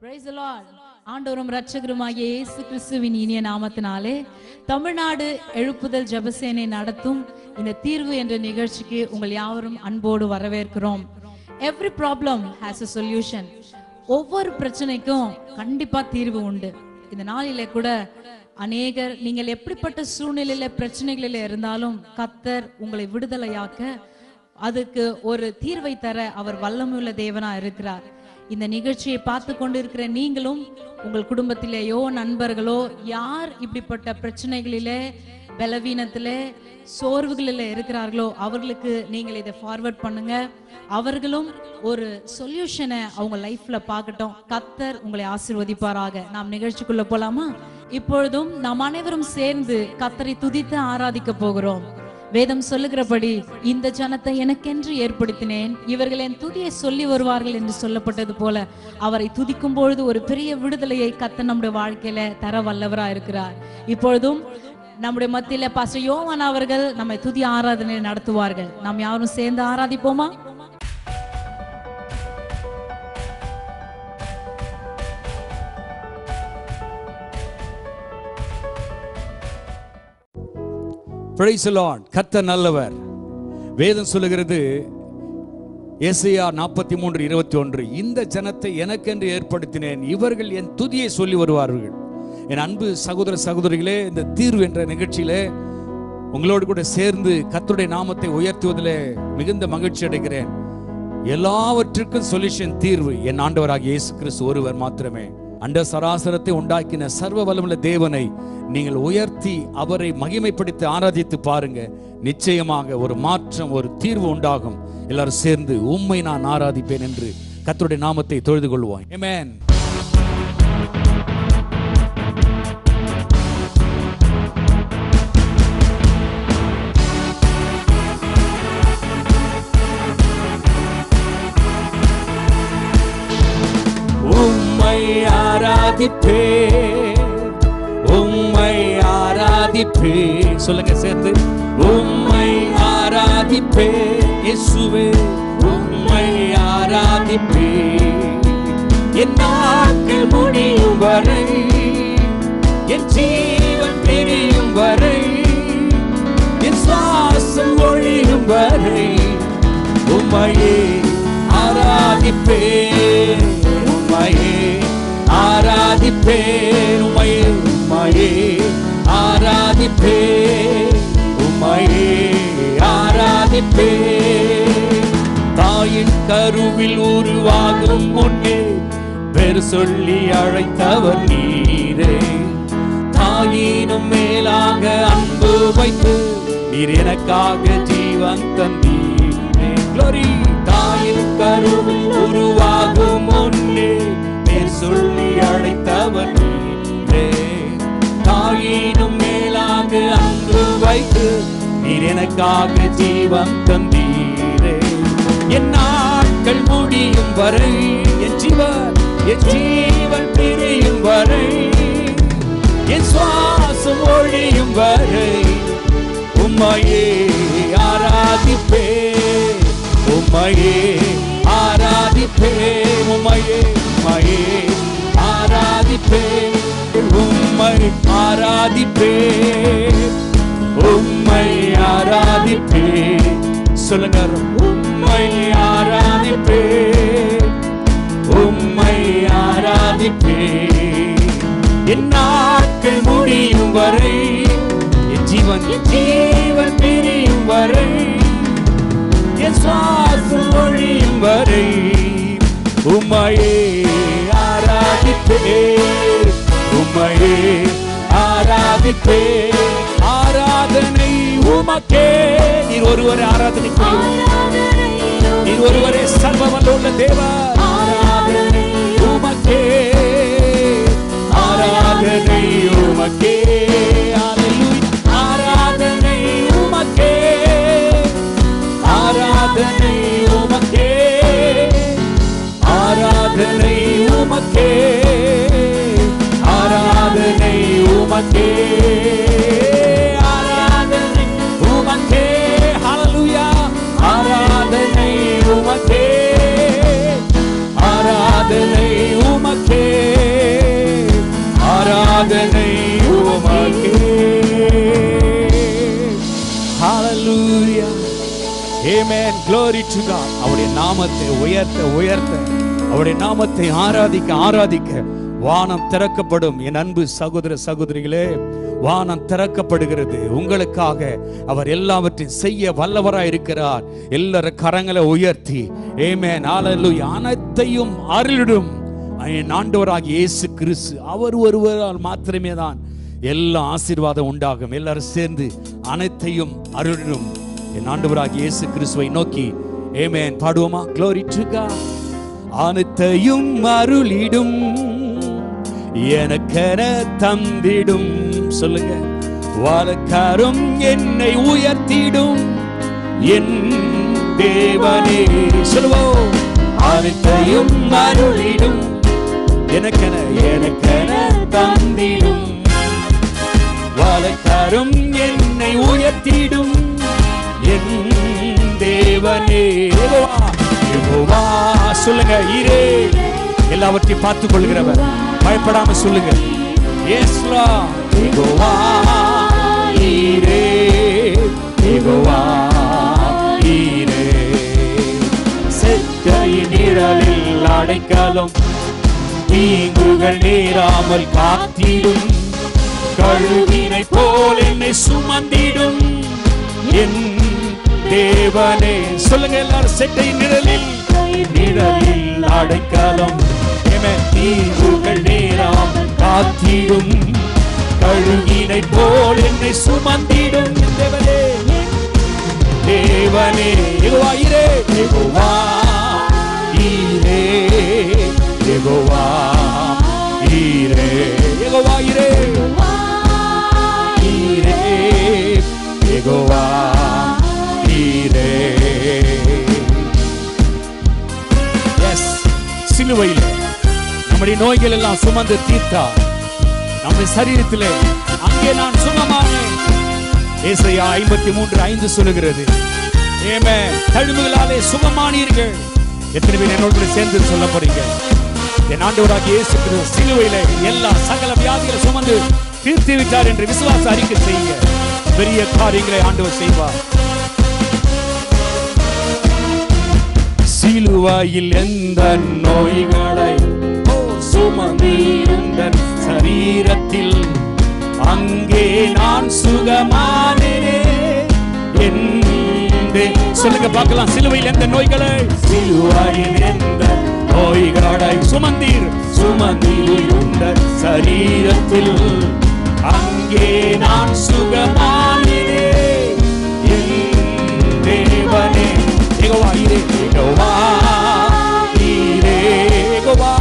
Praise the Lord. ஆண்டவரும் இரட்சகருமாகிய இயேசு கிறிஸ்துவின் இனிய நாமத்தினாலே தமிழ்நாடு எழுப்புதல் ஜெபசேனை நடத்தும் இந்த தீர்வு என்ற நிகழ்ச்சிக்கு உங்கள் யாவரும் அன்போடு வரவேற்கிறோம். Every problem has a solution. ஒவ்வொரு பிரச்சனைக்கும் கண்டிப்பா தீர்வு உண்டு. இந்த நாளிலே கூட அநேகர் நீங்கள் எப்படிப்பட்ட சூழ்நிலையில பிரச்சனைகளில இருந்தாலும் கர்த்தர் உங்களை விடுதலையாக்க அதுக்கு ஒரு தீர்வை தர அவர் வல்லமையுள்ள தேவனா இருக்கிறார். இந்த நிகழ்ச்சியை பார்த்து கொண்டிருக்கிற நீங்களும் உங்கள் குடும்பத்திலேயோ நண்பர்களோ யார் இப்படிப்பட்ட பிரச்சனைகளிலே பலவீனத்திலே சோர்வுகளில் இருக்கிறார்களோ அவர்களுக்கு நீங்கள் இதை ஃபார்வர்ட் பண்ணுங்க. அவர்களும் ஒரு சொல்யூஷனை அவங்க லைஃப்ல பார்க்கட்டும். கர்த்தர் உங்களை ஆசீர்வதிப்பாராக. நாம் நிகழ்ச்சிக்குள்ள போலாமா? இப்பொழுதும் நாம் அனைவரும் சேர்ந்து கர்த்தரை துதித்து ஆராதிக்க போகிறோம். வேதம் சொல்லுகிறபடி இந்த ஜனத்தை எனக்கென்று ஏற்படுத்தினேன், இவர்கள் என் துதியை சொல்லி வருவார்கள் என்று சொல்லப்பட்டது போல அவரை துதிக்கும் பொழுது ஒரு பெரிய விடுதலையை கர்த்தர் நம்முடைய வாழ்க்கையில தர வல்லவரா இருக்கிறார். இப்பொழுதும் நம்முடைய மத்தியில பாஸ்டர் யோவான் அவர்கள் நம்மை துதி ஆராதனை நடத்துவார்கள். நாம் யாரும் சேர்ந்து ஆராதிப்போமா? Praise the Lord. கர்த்தர் நல்லவர். வேதம் சொல்லுகிறது ஏசாயா 43:21, இந்த ஜனத்தை எனக்கென்று ஏற்படுத்தினேன், இவர்கள் என் துதியை சொல்லி வருவார்கள். என் அன்பு சகோதர சகோதரிகளே, இந்த தீர்வு என்ற நிகழ்ச்சியிலே உங்களோடு கூட சேர்ந்து கர்த்தருடைய நாமத்தை உயர்த்துவதிலே மிகுந்த மகிழ்ச்சி அடைகிறேன். எல்லாவற்றுக்கும் சொல்யூஷன், தீர்வு என் ஆண்டவராகிய இயேசு கிறிஸ்து ஒருவர் மாத்திரமே. அண்ட சராசரத்தை உண்டாக்கின சர்வ வல்லமையுள்ள தேவனை நீங்கள் உயர்த்தி அவரை மகிமைப்படுத்தி ஆராதித்து பாருங்க. நிச்சயமாக ஒரு மாற்றம், ஒரு தீர்வு உண்டாகும். எல்லாரும் சேர்ந்து உம்மை நான் ஆராதிப்பேன் என்று கர்த்தருடைய நாமத்தை தொழுது கொள்வோம். ஆமென். உம்மை ஆராதிப்பேன், உம்மை ஆராதிப்பேன். சொல்லுங்க சேர்த்து, உம்மை ஆராதிப்பேன் இயேசுவே, உம்மை ஆராதிப்பேன். என் நாட்கள் முடியும் வரை, என் ஜீவன் பிரியும் வரை, என் சுவாசம் ஒழியும் வரை உம்மையே ஆராதிப்பேன், உம்மையே ஆராதிப்பேன், உம்மையே உம்மையே ஆராதிப்பேன், உம்மையே ஆராதிப்பேன். தாயின் கருவில் உருவாகும் முன்னே பேர் சொல்லி அழைத்தவர் நீரே, தாயினும் மேலாக அன்பு வைத்து நீர் எனக்காக ஜீவன் தந்தீரே. க்ளோரி. தாயின் கருவில் உருவாகும் முன்னே பேர் சொல்லி அழைத்தவர் நீரே, தாயினும் மேலாக அன்பு வைத்து நீர் எனக்காக ஜீவன் தந்தீரே. என் நாட்கள் முடியும் வரை, என் ஜீவன் பிரியும் வரை, என் சுவாசம் ஒழியும் வரை உம்மையே ஆராதிப்பேன், உம்மையே ஆராதிப்பேன், உம்மையே உம்மையே ஆராதிப்பேன், உம்மை ஆராதிப்பேன், உம்மை ஆராதிப்பேன். சொல்லுங்க, உம்மை ஆராதிப்பேன், உம்மை ஆராதிப்பேன். என் நாட்கள் முடியும் வரை, என் ஜீவன் பிரியும் வரை, என் சுவாசம் ஒழியும் வரை உம்மையே ஆராதிப்பேன், உம்மையே ஆராதிப்பேன். ஆராதனை உமக்கே. நீர் ஒருவரே ஆராதனை, நீர் ஒருவரே சர்வ வல்லமையுள்ள தேவன். ஆராதனை உமக்கே, ஆராதனை உமக்கே. ஆராதனை உமக்கே, ஆராதனை உமக்கே, ஆராதனை உமக்கே, ஆராதனை உமக்கே, ஆராதனை உமக்கே. ஹல்லேலூயா. ஆராதனை உமக்கே, ஆராதனை உமக்கே, ஆராதனை உமக்கே. Hallelujah. Amen. Glory to God. அவருடைய நாமத்தை உயர்த்த உயர்த்த, அவருடைய நாமத்தை ஆராதிக்க ஆராதிக்க வானம் திறக்கப்படும். என் அன்பு சகோதர சகோதரிகளே, வானம் திறக்கப்படுகிறது உங்களுக்காக. அவர் எல்லாவற்றையும் செய்ய வல்லவராய் இருக்கிறார். எல்லாரும் கரங்களை உயர்த்தி ஆமென் ஹalleluya, அனைத்தையும் அருளிடும் என் ஆண்டவராகிய இயேசு கிறிஸ்து, அவர் ஒருவரால் மாத்திரமே தான் எல்லா ஆசீர்வாதம் உண்டாகும். எல்லாரும் சேர்ந்து அனைத்தையும் அருளிடும் என் ஆண்டவராகிய இயேசு கிறிஸ்துவை நோக்கி ஆமென் பாடுவோமா? Glory to God. அனைத்தையும் அருளிடும் எனக்கென தந்திடும். சொல்லுங்க. வாழக்காரும் என்னை உயர்த்திடும் என் தேவனே. சொல்லுவோம். அனைத்தையும் அருளிடும் எனக்கென எனக்கென தந்திடும். வாழக்காரும் என்னை உயர்த்திடும் என் தேவனே. யெகோவா. சொல்லுங்க. ஈரே. எல்லாவற்றையும் பார்த்துக் கொள்கிறவர். பயப்படாம சொல்லுங்க. யெஸ்லா. யெகோவா ஈரே. யெகோவா ஈரே. செட்டையின் நிழலில் அடைக்கலம், தீங்குகள் நேராமல் காத்திடும். கழுகினை போல் என்னை சுமந்திடும் என் தேவனே. சொல்லுங்க எல்லாரும். செட்டையின் நிழலில் நிழலில் அடைக்கலம், தீங்குகள் நேராமல் காத்திடும். கழுகினை போல் என்னை சுமந்திடும் தேவனே. தேவனே. யெகோவா ஈரே. யெகோவா ஈரே. யெகோவா ஈரே. யெகோவா ஈரே. ஈரே. யெகோவா ஈரே. எஸ். சிலுவையில் நம்முடைய நோய்கள் எல்லாம் சுமந்து தீர்த்தார். நம்முடைய சரீரத்திலே அங்கே நான் சுகமானேன். ஏசாயா 53:5 சொல்லுகிறது. ஆமென். தழும்புகளாலே சுகமானீர்கள். எத்தனை பேர் என்னோடு சேர்ந்து சொல்ல போறீங்க? என் ஆண்டவராகிய இயேசு கிறிஸ்து சிலுவையிலே எல்லா சகல வியாதிகளை சுமந்து தீர்த்து விட்டார் என்று விசுவாச அறிக்கை செய்யுங்க. பெரிய காரியங்களை ஆண்டவர் செய்வார். சிலுவையில் எந்த நோய்களை சுமந்திருந்த சரீரத்தில் அங்கே நான் சுகமானேனே. சொல்லுங்க பார்க்கலாம். சிலுவையில் எந்த நோய்களை, சிலுவையில் எந்த நோய்களை சுமந்திருந்த சரீரத்தில் அங்கே நான் சுகமானேனே. என் தேவனே. யெகோவா ஈரே. யெகோவா ஈரே. யெகோவா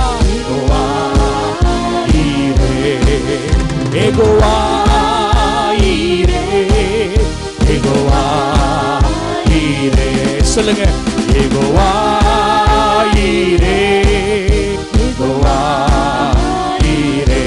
யெகோவா ஈரே. யெகோவா ஈரே. சொல்லுங்க. யெகோவா ஈரே. யெகோவா ஈரே.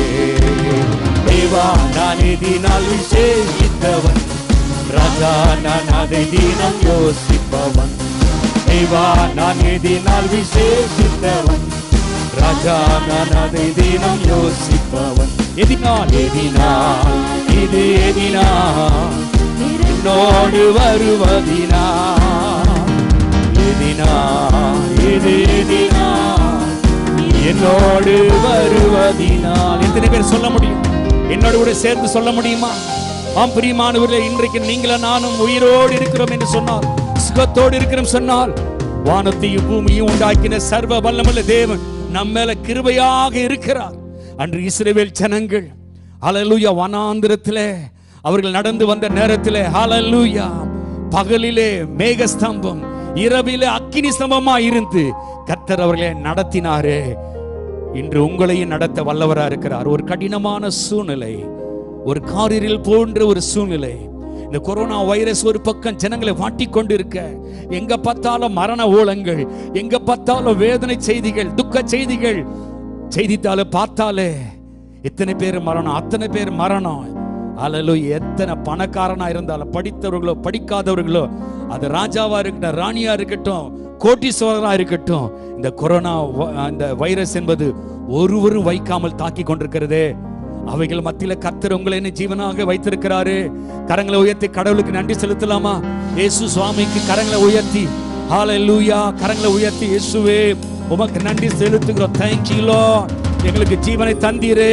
தேவா நான் எதினால் விசேஷித்தவன், ராஜா நான் அதை தினம் யோசிப்பவன். தேவா நான் எதினால் விசேஷித்தவன், ராஜா நான் அதை தினம் யோசிப்பவன். எதினால் எதினால் இது எதினால் என்னோடு வருவதினால், எதினால் இது எதினால் என்னோடு வருவதினால். எத்தனை பேர் சொல்ல முடியும்? என்னோடு கூட சேர்ந்து சொல்ல முடியுமா? ஆம் பிரியமானவர்களே, இன்றைக்கு நீங்களும் நானும் உயிரோடு இருக்கிறோம் என்று சொன்னால், சுகத்தோடு இருக்கிறோம் சொன்னால், வானத்தையும் பூமியும் உண்டாக்கின சர்வ வல்லமுள்ள தேவன் நம்ம மேல கிருபையாக இருக்கிறார். அன்று இஸ்ரவேல் ஜனங்கள் ஹல்லேலூயா வனாந்திரத்திலே அவர்கள் நடந்து வந்த நேரத்திலே ஹல்லேலூயா பகலிலே மேகஸ்தம்பம், இரவிலே அக்கினி ஸ்தம்பமா இருந்து கர்த்தர் அவர்களை நடத்தினாரே. இன்று உங்களையும் நடத்த வல்லவரா இருக்கிறார். ஒரு கடினமான சூழ்நிலை, ஒரு காரிருள் போன்ற ஒரு சூழ்நிலை, இந்த கொரோனா வைரஸ் ஒரு பக்கம் ஜனங்களை வாட்டிக்கொண்டு இருக்க, எங்க பார்த்தாலும் மரண ஓலங்கள், எங்க பார்த்தாலும் வேதனை செய்திகள், துக்க செய்திகள், செய்தித்தாள பார்த்தாலே எத்தனை பேர் மரணம், அத்தனை பேர் மரணம். அல்லேலூயா. எத்தனை பணக்காரனா இருந்தாலும், படித்தவர்களோ படிக்காதவர்களோ, அது ராஜாவா இருக்கட்டும், ராணியா இருக்கட்டும், கோட்டீஸ்வரரா இருக்கட்டும், இந்த கொரோனா இந்த வைரஸ் என்பது ஒருவரும் வைக்காமல் தாக்கி கொண்டிருக்கிறதே. அவைகள் மத்தியில கர்த்தர் உங்களை என்ன ஜீவனாக வைத்திருக்கிறாரு. கரங்களை உயர்த்தி கடவுளுக்கு நன்றி செலுத்தலாமா? இயேசு சுவாமிக்கு கரங்களை உயர்த்தி ஹல்லேலூயா, கரங்களை உயர்த்தி இயேசுவே உமக்கு நன்றி செலுத்துகிறோம். Thank you Lord, எங்களுக்கு ஜீவனை தந்தீரே.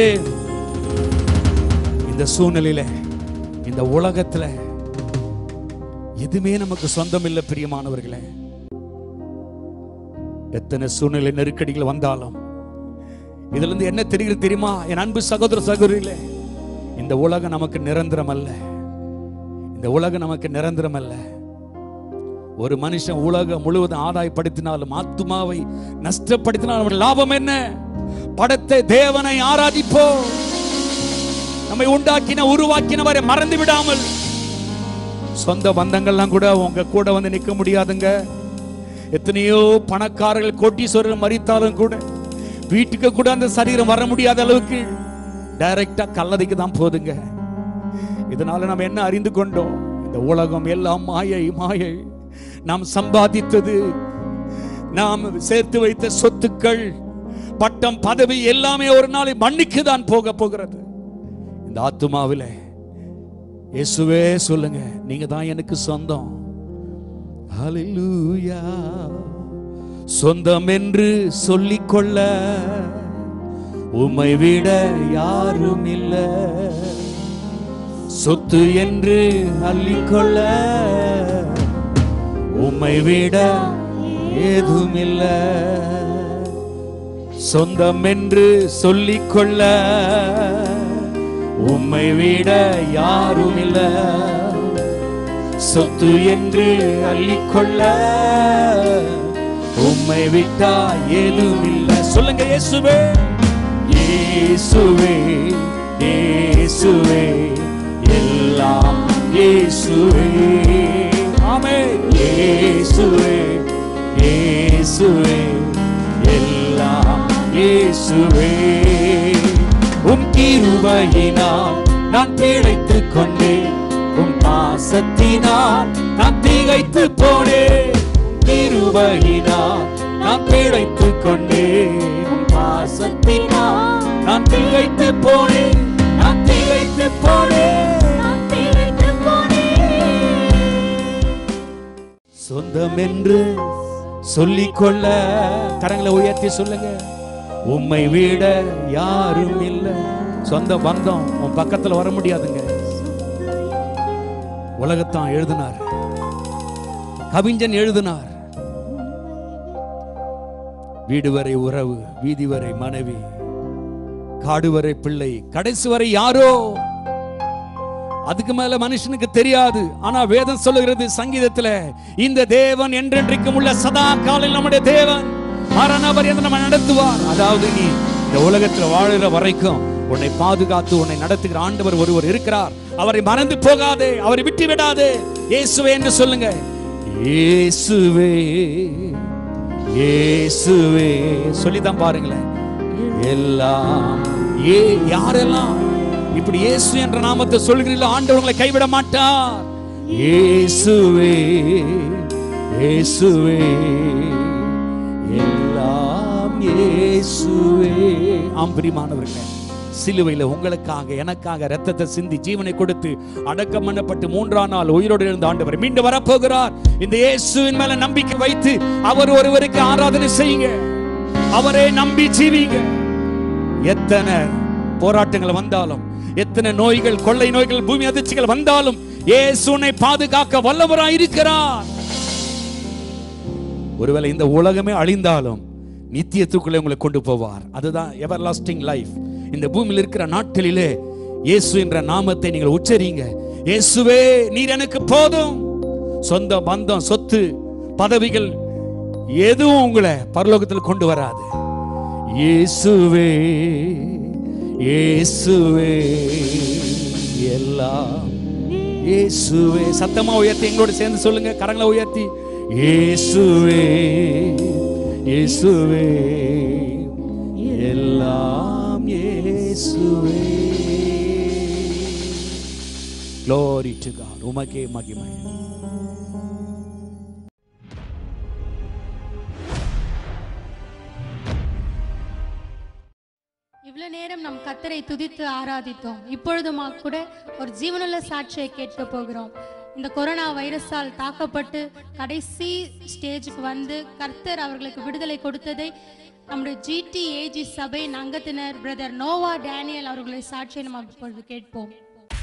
இந்த சூழ்நிலையில, இந்த உலகத்துல எதுவுமே நமக்கு சொந்தம் இல்லை பிரியமானவர்களே. எத்தனை சூழ்நிலை நெருக்கடிகள் வந்தாலும் இதுல இருந்து என்ன தெரிகிறது தெரியுமா என் அன்பு சகோதர சகோதரிகளே? இந்த உலகம் நமக்கு நிரந்தரம் அல்ல. இந்த உலகம் நமக்கு நிரந்தரம் அல்ல. ஒரு மனுஷன் உலகம் முழுவதும் ஆதாயப்படுத்தினாலும் ஆத்துமாவை நஷ்டப்படுத்தினாலும் அவன் லாபம் என்ன? படைத்த தேவனை ஆராதிப்போ. நம்மை உண்டாக்கின உருவாக்கினவரை மறந்து விடாமல். சொந்த பந்தங்கள்லாம் கூட உங்க கூட வந்து நிற்க முடியாதுங்க. எத்தனையோ பணக்காரர்கள் கோட்டீஸ்வரர்கள் மரித்தாலும் கூட வீட்டுக்கு கூட அந்த சரீரம் வர முடியாத அளவுக்கு டைரக்டா கல்லறைக்கு தான் போதுங்க. இதனால நம்ம என்ன அறிந்து கொண்டோம்? இந்த உலகம் எல்லாம் மாயை, மாயை. நாம் சம்பாதித்தது, நாம் சேர்த்து வைத்த சொத்துக்கள், பட்டம், பதவி எல்லாமே ஒரு நாளை மண்ணுக்கு தான் போக போகிறது. இந்த ஆத்துமாவிலே இயேசுவே சொல்லுங்க, நீங்க தான் எனக்கு சொந்தம். ஹல்லேலூயா. சொந்தம் என்று சொல்லிக்கொள்ள உம்மை விட யாரும் இல்ல. சொத்து என்று அள்ளிக்கொள்ள உம்மை விட ஏதும் இல்ல. சொந்தம் என்று சொல்லிக்கொள்ள உம்மை விட யாரும் இல்ல. சொத்து என்று அள்ளிக்கொள்ள உம்மை விட்டா ஏதும் இல்ல. சொல்லுங்க இயேசுவே, இயேசுவே, இயேசுவே, எல்லாம் இயேசுவே. ஆமென். இயேசுவே, இயேசுவே, எல்லாம் இயேசுவே. உம் கிருபையினால் நான் பிழைத்துக் கொண்டேன். உம் பாசத்தினால் நான் திகைத்து போனேன். கிருபையினால் நான் பிழைத்துக் கொண்டேன். உம் பாசத்தினால் நான் திகைத்து போனேன். நான் திகைத்து போனேன். நான் திகைத்து போனேன். சொந்தம் என்று சொல்லிக்கொள்ள கரங்களை உயர்த்தி சொல்லுங்க, உம்மை விட யாரும் இல்லை. சொந்த பந்தம் உன் பக்கத்துல வர முடியாதுங்க. உலகத்தான் எழுதினார், கவிஞன் எழுதினார், வீடு வரை உறவு, வீதி வரை மனைவி, காடு வரை பிள்ளை, கடைசி வரை யாரோ. அதுக்கு மேல மனுஷனுக்கு தெரியாது. ஆனா வேதம் சொல்லுகிறது சங்கீதத்துல, இந்த தேவன் என்றென்றைக்கும் உள்ள சதா காலையில் நம்முடைய தேவன் மரணவர் என்று நம்ம நடத்துவார். அதாவது நீ இந்த உலகத்துல வாழுற வரைக்கும் உன்னை பாதுகாத்து உன்னை நடத்துகிற ஆண்டவர் ஒருவர் இருக்கிறார். அவரை மறந்து போகாதே, அவரை விட்டு விடாதே. இயேசுவே என்று சொல்லுங்க. இயேசுவே, இயேசுவே சொல்லிதான் பாருங்களேன். எல்லாம் யாரெல்லாம் இப்படி இயேசு என்ற நாமத்தை சொல்கிறீர்களோ ஆண்டவர் உங்களை கைவிட மாட்டார். இயேசுவே, இயேசுவே, எல்லாம் இயேசுவே. ஆம் பிரியமானவர்களே, சிலுவையில் உங்களுக்காக எனக்காக ரத்தத்தை சிந்தி ஜீவனை கொடுத்து அடக்கம் பண்ணப்பட்டு 3ஆம் நாள் உயிரோடு இருந்த ஆண்டவர் மீண்டும் வரப்போகிறார். இந்த இயேசுவின் மேல நம்பிக்கை வைத்து அவர் ஒருவருக்கு ஆராதனை செய்யுங்க. அவரை நம்பி ஜீவிங்க. எத்தனை போராட்டங்கள் வந்தாலும், எத்தனை நோய்கள், கொள்ளை நோய்கள், பூமி அதிர்ச்சிகள் வந்தாலும் இயேசுனை பாதுகாக்க வல்லவராய் இருக்கிறார். ஒருவேளை இந்த உலகமே அழிந்தாலும் நித்தியத்துக்குள்ளே உங்களை கொண்டு போவார். அதுதான் எவர்லாஸ்டிங் லைஃப். இந்த பூமியில் இருக்கிற நாட்களிலே இயேசு என்ற நாமத்தை நீங்கள் உச்சரிங்க. இயேசுவே நீர் எனக்கு போதும். சொந்த பந்தம், சொத்து, பதவிகள் எதுவும் உங்களை பரலோகத்தில் கொண்டு வராது. இயேசுவே, இயேசுவே, எல்லாம் இயேசுவே. சத்தமா உயர்த்தி எங்களோடு சேர்ந்து சொல்லுங்க, கரங்களை உயர்த்தி. இயேசுவே, இயேசுவே, எல்லாம் இயேசுவே. Glory to God. உமக்கே மகிமை. இவ்வளவு நேரம் நம் கர்த்தரை கர்த்தரை துதித்து ஆராதித்தோம். இப்பொழுதும் கூட ஒரு ஜீவனுள்ள சாட்சியை கேட்க போகிறோம். இந்த கொரோனா வைரஸால் தாக்கப்பட்டு கடைசி ஸ்டேஜுக்கு வந்து கர்த்தர் அவர்களுக்கு விடுதலை கொடுத்ததை நம்முடைய GTAG சபையின் அங்கத்தினர் பிரதர் நோவா டேனியல் அவர்களுடைய சாட்சியை நம்ம இப்பொழுது கேட்போம்.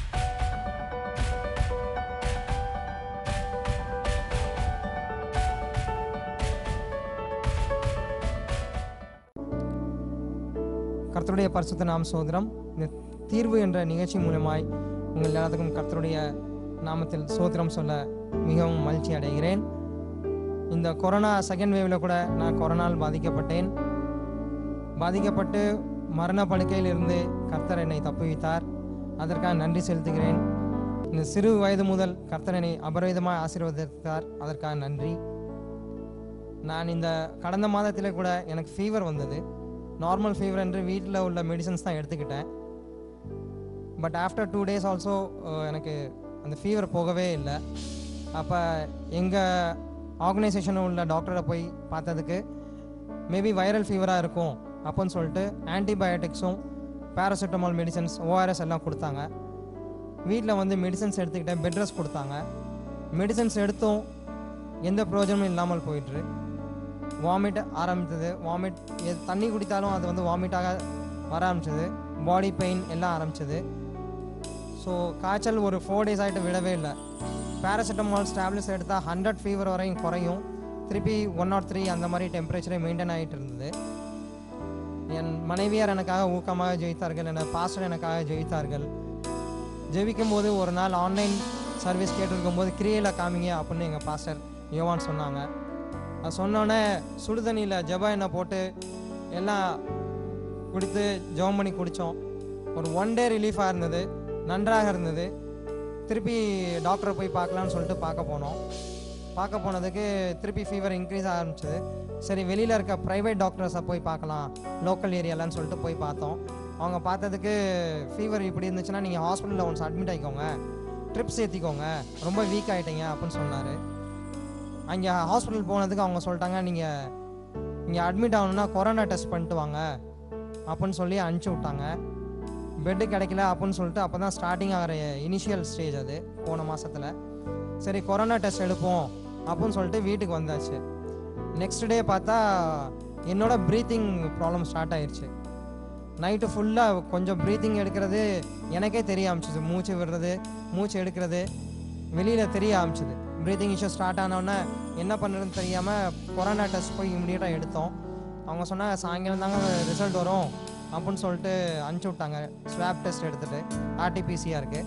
கர்த்தருடைய பரிசுத்த நாம சோதரம். இந்த தீர்வு என்ற நிகழ்ச்சி மூலமாய் உங்கள் எல்லாத்துக்கும் கர்த்தருடைய நாமத்தில் சோதரம் சொல்ல மிகவும் மகிழ்ச்சி அடைகிறேன். இந்த கொரோனா செகண்ட் வேவில் கூட நான் கொரோனால் பாதிக்கப்பட்டு மரண படுக்கையில் இருந்து கர்த்தர் என்னை தப்புவித்தார். அதற்காக நன்றி செலுத்துகிறேன். இந்த சிறு வயது முதல் கர்த்தர் என்னை அபரிதமாக ஆசீர்வதித்தார். அதற்காக நன்றி. நான் இந்த கடந்த மாதத்தில் கூட எனக்கு ஃபீவர் வந்தது. நார்மல் ஃபீவர் என்று வீட்டில் உள்ள மெடிசன்ஸ் தான் எடுத்துக்கிட்டேன். பட் ஆஃப்டர் 2 days ஆல்சோ எனக்கு அந்த ஃபீவர் போகவே இல்லை. அப்போ எங்கள் ஆர்கனைசேஷனில் உள்ள டாக்டரை போய் பார்த்ததுக்கு மேபி வைரல் ஃபீவராக இருக்கும் அப்போன்னு சொல்லிட்டு ஆன்டிபயோட்டிக்ஸும் பேராசிட்டமால் மெடிசன்ஸ் ORS எல்லாம் கொடுத்தாங்க. வீட்டில் வந்து மெடிசன்ஸ் எடுத்துக்கிட்டேன். பெட் ரெஸ்ட் கொடுத்தாங்க. மெடிசன்ஸ் எடுத்தும் எந்த பிரயோஜனமும் இல்லாமல் போயிட்டுரு. வாமிட் ஆரம்பித்தது. தண்ணி குடித்தாலும் அது வந்து வாமிட்டாக வர ஆரம்பிச்சது. பாடி பெயின் எல்லாம் ஆரம்பிச்சது. ஸோ காய்ச்சல் ஒரு 4 days ஆகிட்டு விடவே இல்லை. பேராசிட்டமால் டேப்லெட்ஸ் எடுத்தால் 100 ஃபீவர் வரையும் குறையும். திருப்பி 103 அந்த மாதிரி டெம்பரேச்சரே மெயின்டைன் ஆகிட்டு இருந்தது. என் மனைவியார் எனக்காக ஊக்கமாக ஜெயித்தார்கள். என் பாஸ்டர் எனக்காக ஜெயித்தார்கள். ஜெயிக்கும் போது ஒரு நாள் ஆன்லைன் சர்வீஸ் கேட்டிருக்கும் போது கிரியையில் காமிங்க அப்படின்னு எங்கள் பாஸ்டர் யோவான் சொன்னாங்க. அது சொன்னோடனே சுடுதண்ணியில் ஜெப எண்ணெய் போட்டு எல்லாம் குடித்து ஜெபம் பண்ணி குடித்தோம். ஒரு 1 day ரிலீஃபாக இருந்தது. நன்றாக இருந்தது. திருப்பி டாக்டரை போய் பார்க்கலான்னு சொல்லிட்டு பார்க்க போனதுக்கு திருப்பி ஃபீவர் இன்க்ரீஸ் ஆரம்பிச்சது. சரி, வெளியில் இருக்க ப்ரைவேட் டாக்டர்ஸை போய் பார்க்கலாம் லோக்கல் ஏரியாலன்னு சொல்லிட்டு போய் பார்த்தோம். அவங்க பார்த்ததுக்கு ஃபீவர் இப்படி இருந்துச்சுன்னா நீங்கள் ஹாஸ்பிட்டலில் ஒன்ஸ் அட்மிட் ஆகிக்கோங்க, ட்ரிப்ஸ் ஏற்றிக்கோங்க, ரொம்ப வீக் ஆகிட்டீங்க அப்படின்னு சொன்னார். அங்கே ஹாஸ்பிட்டல் போனதுக்கு அவங்க சொல்லிட்டாங்க, நீங்கள் இங்கே அட்மிட் ஆகணுன்னா கொரோனா டெஸ்ட் பண்ணிட்டு வாங்க அப்படின்னு சொல்லி அனுப்பிச்சி விட்டாங்க. பெட்டு கிடைக்கல அப்படின்னு சொல்லிட்டு அப்போ தான் ஸ்டார்டிங் ஆகிற இனிஷியல் ஸ்டேஜ் அது போன மாதத்தில். சரி, கொரோனா டெஸ்ட் எடுப்போம் அப்படின்னு சொல்லிட்டு வீட்டுக்கு வந்தாச்சு. நெக்ஸ்ட் டே பார்த்தா என்னோட ப்ரீத்திங் ப்ராப்ளம் ஸ்டார்ட் ஆயிடுச்சு. நைட்டு ஃபுல்லாக கொஞ்சம் ப்ரீத்திங் எடுக்கிறது எனக்கே தெரிய ஆரம்பிச்சிது. மூச்சு விடுறது, மூச்சு எடுக்கிறது வெளியில் தெரிய ஆரம்பிச்சிது. ப்ரீத்திங் இஷ்யூ ஸ்டார்ட் ஆனோடனே என்ன பண்ணுறதுன்னு தெரியாமல் கொரோனா டெஸ்ட் போய் இம்மிடியேட்டாக எடுத்தோம். அவங்க சொன்னாங்க சாயங்காலம் தாங்க ரிசல்ட் வரும் அப்படின்னு சொல்லிட்டு அனுப்பிச்சி விட்டாங்க. ஸ்வாப் டெஸ்ட் எடுத்துகிட்டு RT-PCR.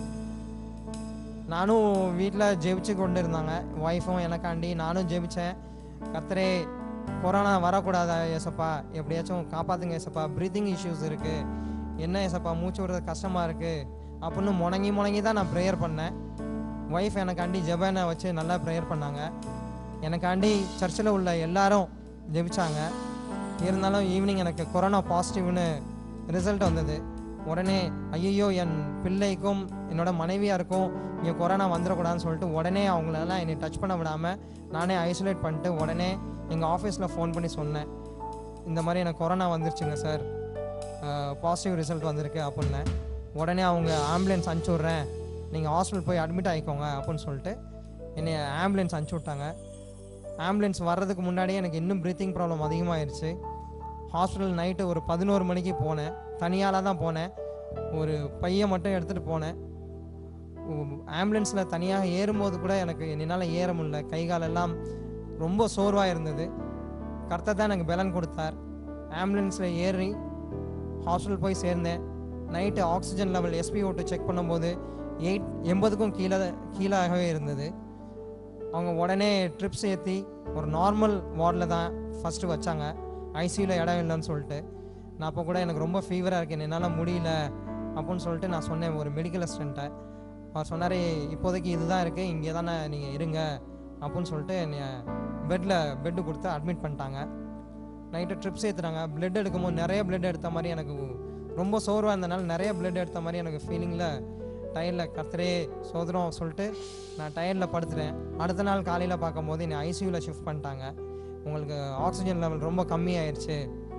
நானும் வீட்டில் ஜெபிச்சு கொண்டு இருந்தாங்க, ஒய்ஃபும் எனக்காண்டி. நானும் ஜெபித்தேன், கர்த்தரே கொரோனா வரக்கூடாதா ஏசப்பா, எப்படியாச்சும் காப்பாற்றுங்க ஏசப்பா, ப்ரீத்திங் இஷ்யூஸ் இருக்குது, என்ன ஏசப்பா மூச்சு விடுறது கஷ்டமாக இருக்குது அப்படின்னு முணங்கி தான் நான் ப்ரேயர் பண்ணேன். ஒய்ஃப் எனக்காண்டி ஜெபனை வச்சு நல்லா ப்ரேயர் பண்ணாங்க. எனக்காண்டி சர்ச்சில் உள்ள எல்லாரும் ஜெபிச்சாங்க. இருந்தாலும் ஈவினிங் எனக்கு கொரோனா பாசிட்டிவ்னு ரிசல்ட் வந்தது. உடனே ஐயோ என் பிள்ளைக்கும் என்னோட மனைவியாருக்கும் இங்கே கொரோனா வந்துடக்கூடாதுன்னு சொல்லிட்டு உடனே அவங்களெல்லாம் என்னை டச் பண்ண விடாமல் நானே ஐசோலேட் பண்ணிட்டு உடனே எங்கள் ஆஃபீஸில் ஃபோன் பண்ணி சொன்னேன், இந்த மாதிரி எனக்கு கொரோனா வந்துருச்சுங்க சார், பாசிட்டிவ் ரிசல்ட் வந்திருக்கு அப்படின்னு. உடனே அவங்க ஆம்புலன்ஸ் அனுப்பிச்சி விட்றேன், நீங்கள் ஹாஸ்பிட்டல் போய் அட்மிட் ஆகிக்கோங்க அப்படின்னு சொல்லிட்டு என்னை ஆம்புலன்ஸ் அனுப்பிச்சி விட்டாங்க. ஆம்புலன்ஸ் வர்றதுக்கு முன்னாடியே எனக்கு இன்னும் ப்ரீத்திங் ப்ராப்ளம் அதிகமாகிடுச்சு. ஹாஸ்பிட்டல் நைட்டு ஒரு 11 மணிக்கு போனேன். தனியால் தான் போனேன். ஒரு பையை மட்டும் எடுத்துகிட்டு போனேன். ஆம்புலன்ஸில் தனியாக ஏறும்போது கூட எனக்கு என்னால் ஏற முடியல. கை காலெல்லாம் ரொம்ப சோர்வாக இருந்தது. கர்த்தர் தான் எனக்கு பலன் கொடுத்தார். ஆம்புலன்ஸில் ஏறி ஹாஸ்பிட்டல் போய் சேர்ந்தேன். Night oxygen level SpO2 check பண்ணும்போது 80க்கும் கீழாகவே இருந்தது. அவங்க உடனே ட்ரிப்ஸ் ஏற்றி ஒரு நார்மல் வார்டில் தான் ஃபஸ்ட்டு வச்சாங்க, ஐசியூவில் இடம் இல்லைன்னு சொல்லிட்டு. நான் அப்போ கூட எனக்கு ரொம்ப ஃபீவராக இருக்கேன், என்னால் முடியல அப்படின்னு சொல்லிட்டு நான் சொன்னேன் ஒரு மெடிக்கல் அசிஸ்டண்ட்டை. அவர் சொன்னார், இப்போதைக்கு இதுதான் இருக்குது, இங்கே தானே நீங்கள் இருங்க அப்படின்னு சொல்லிட்டு என்னை பெட்டு கொடுத்து அட்மிட் பண்ணிட்டாங்க. நைட்டு ட்ரிப்ஸ் ஏற்றுறாங்க. பிளட் எடுக்கும்போது நிறைய பிளட் எடுத்த மாதிரி எனக்கு ரொம்ப சோர்வாக இருந்தனால நிறைய பிளட் எடுத்த மாதிரி எனக்கு ஃபீலிங்கில் டயரில் கர்த்தரே சோதரம் சொல்லிட்டு நான் டயரில் படுத்துட்டேன். அடுத்த நாள் காலையில் பார்க்கும்போது என்னை ஐசியூவில் ஷிஃப்ட் பண்ணிட்டாங்க. உங்களுக்கு ஆக்சிஜன் லெவல் ரொம்ப கம்மியாயிருச்சு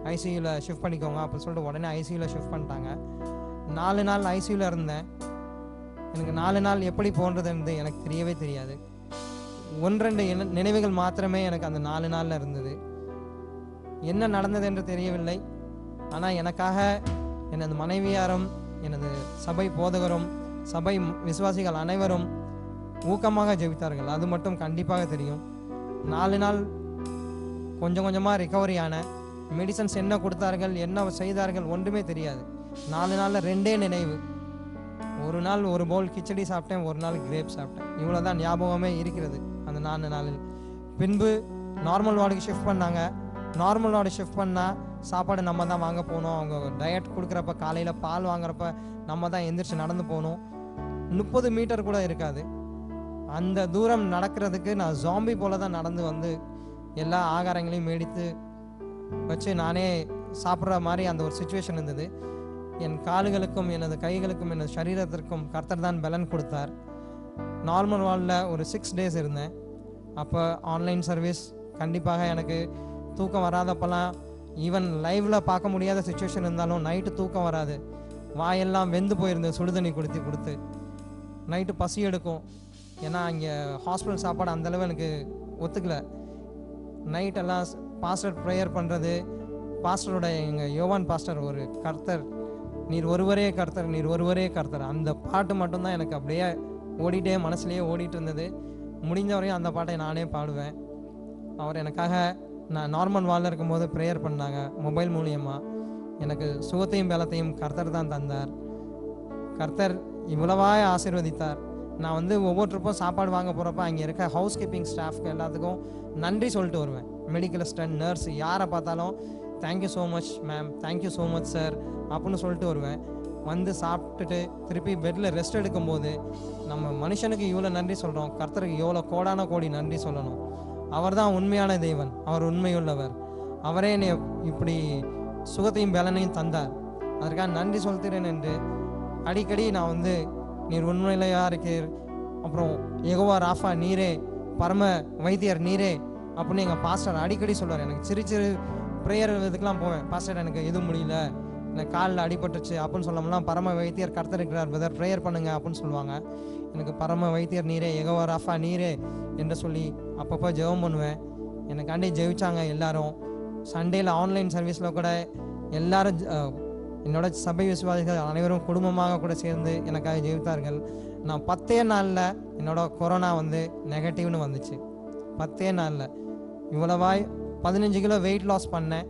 ஐசியூவில் ஷிஃப்ட் பண்ணிக்கோங்க அப்படின்னு சொல்லிட்டு உடனே ஐசியூவில் ஷிஃப்ட் பண்ணிட்டாங்க. 4 நாள் ஐசியூவில் இருந்தேன். எனக்கு 4 நாள் எப்படி போன்றதுன்னு எனக்கு தெரியவே தெரியாது. 1-2 நினைவுகள் மாத்திரமே எனக்கு அந்த 4 நாளில் இருந்தது. என்ன நடந்தது என்று தெரியவில்லை. ஆனால் எனக்காக எனது மனைவியாரும் எனது சபை போதகரும் சபை விசுவாசிகள் அனைவரும் ஊக்கமாக ஜெபித்தார்கள். அது மட்டும் கண்டிப்பாக தெரியும். 4 நாள் கொஞ்சம் கொஞ்சமாக ரிகவரி ஆன. மெடிசன்ஸ் என்ன கொடுத்தார்கள் என்ன செய்தார்கள் ஒன்றுமே தெரியாது. 4 நாளில் 2 நினைவு. ஒரு நாள் ஒரு பவுல் கிச்சடி சாப்பிட்டேன், ஒரு நாள் கிரேப் சாப்பிட்டேன். இவ்வளோதான் ஞாபகமே இருக்கிறது அந்த 4 நாளில். பின்பு நார்மல் வார்டுக்கு ஷிஃப்ட் பண்ணாங்க. நார்மல் வார்டு ஷிஃப்ட் பண்ணால் சாப்பாடு நம்ம தான் வாங்க போகணும். அவங்க டயட் கொடுக்குறப்ப காலையில் பால் வாங்குறப்ப நம்ம தான் எந்திரிச்சு நடந்து போகணும். 30 மீட்டர் கூட இருக்காது. அந்த தூரம் நடக்கிறதுக்கு நான் ஜாம்பி போல தான் நடந்து வந்து எல்லா ஆகாரங்களையும் மேடித்து வச்சு நானே சாப்பிட்ற மாதிரி அந்த ஒரு சுச்சுவேஷன் இருந்தது. என் கால்களுக்கும் எனது கைகளுக்கும் எனது சரீரத்திற்கும் கர்த்தர் தான் பலன் கொடுத்தார். நார்மல் வார்டில் ஒரு 6 டேஸ் இருந்தேன். அப்போ ஆன்லைன் சர்வீஸ் கண்டிப்பாக எனக்கு தூக்கம் வராதப்பெல்லாம் ஈவன் லைவில் பார்க்க முடியாத சுச்சுவேஷன் இருந்தாலும் நைட்டு தூக்கம் வராது. வாயெல்லாம் வெந்து போயிருந்தது சுடுதண்ணி கொடுத்து. நைட்டு பசி எடுக்கும். ஏன்னா இங்கே ஹாஸ்பிட்டல் சாப்பாடு அந்தளவு எனக்கு ஒத்துக்கலை. நைட்டெல்லாம் பாஸ்டர் ப்ரேயர் பண்ணுறது. பாஸ்டரோட எங்கள் யோவான் பாஸ்டர் ஒரு கர்த்தர், நீர் ஒருவரே கர்த்தர், நீர் ஒருவரே கர்த்தர், அந்த பாட்டு மட்டும்தான் எனக்கு அப்படியே ஓடிட்டே மனசுலேயே ஓடிட்டு இருந்தது. முடிஞ்ச வரையும் அந்த பாட்டை நானே பாடுவேன். அவர் எனக்காக நான் நார்மல் வாலில் இருக்கும்போது ப்ரேயர் பண்ணாங்க. மொபைல் மூலியமாக எனக்கு சுகத்தையும் பலத்தையும் கர்த்தர் தான் தந்தார். கர்த்தர் இவ்வளவாய் ஆசீர்வதித்தார். நான் வந்து ஒவ்வொருத்தருக்கும் சாப்பாடு வாங்க போகிறப்ப அங்கே இருக்க ஹவுஸ் கீப்பிங் ஸ்டாஃப்க்கு எல்லாத்துக்கும் நன்றி சொல்லிட்டு வருவேன். மெடிக்கல் அசிஸ்டன்ட், நர்ஸ் யாரை பார்த்தாலும் thank you so much ma'am, thank you so much sir அப்படின்னு சொல்லிட்டு வருவேன். வந்து சாப்பிட்டுட்டு திருப்பி பெட்டில் ரெஸ்ட் எடுக்கும்போது நம்ம மனுஷனுக்கு இவ்வளோ நன்றி சொல்கிறோம், கர்த்தருக்கு எவ்வளோ கோடான கோடி நன்றி சொல்லணும். அவர் தான் உண்மையான தேவன், அவர் உண்மையுள்ளவர். அவரே என்னை இப்படி சுகத்தையும் பலனையும் தந்தார். அதற்காக நன்றி சொல்கிறேன் என்று அடிக்கடி நான் வந்து நீர் உண்மையிலையா இருக்கீர், அப்புறம் யெகோவா ராஃபா நீரே, பரம வைத்தியர் நீரே அப்படின்னு எங்கள் பாஸ்டர் அடிக்கடி சொல்லுவார். எனக்கு சிறு ப்ரேயர் இதுக்கெலாம் போவேன். பாஸ்டர் எனக்கு எதுவும் முடியல, எனக்கு காலில் அடிபட்டுச்சு அப்படின்னு சொல்லாமலாம் பரம வைத்தியர் கர்த்தர் இருக்கிறார் பிரதர், ப்ரேயர் பண்ணுங்க அப்படின்னு சொல்லுவாங்க. எனக்கு பரம வைத்தியர் நீரே, யெகோவா ராஃபா நீரே என்று சொல்லி அப்பப்போ ஜெபம் பண்ணுவேன். எனக்காண்டி ஜெபிச்சாங்க எல்லாரும். சண்டேயில் ஆன்லைன் சர்வீஸில் கூட எல்லாரும் என்னோட சபை விசுவாசிகள் அனைவரும் குடும்பமாக கூட சேர்ந்து எனக்காக ஜெபித்தார்கள். நான் 10 நாளில் என்னோட கொரோனா வந்து நெகட்டிவ்னு வந்துச்சு. 10 நாளில் இவ்வளவாய் 15 கிலோ வெயிட் லாஸ் பண்ணேன்.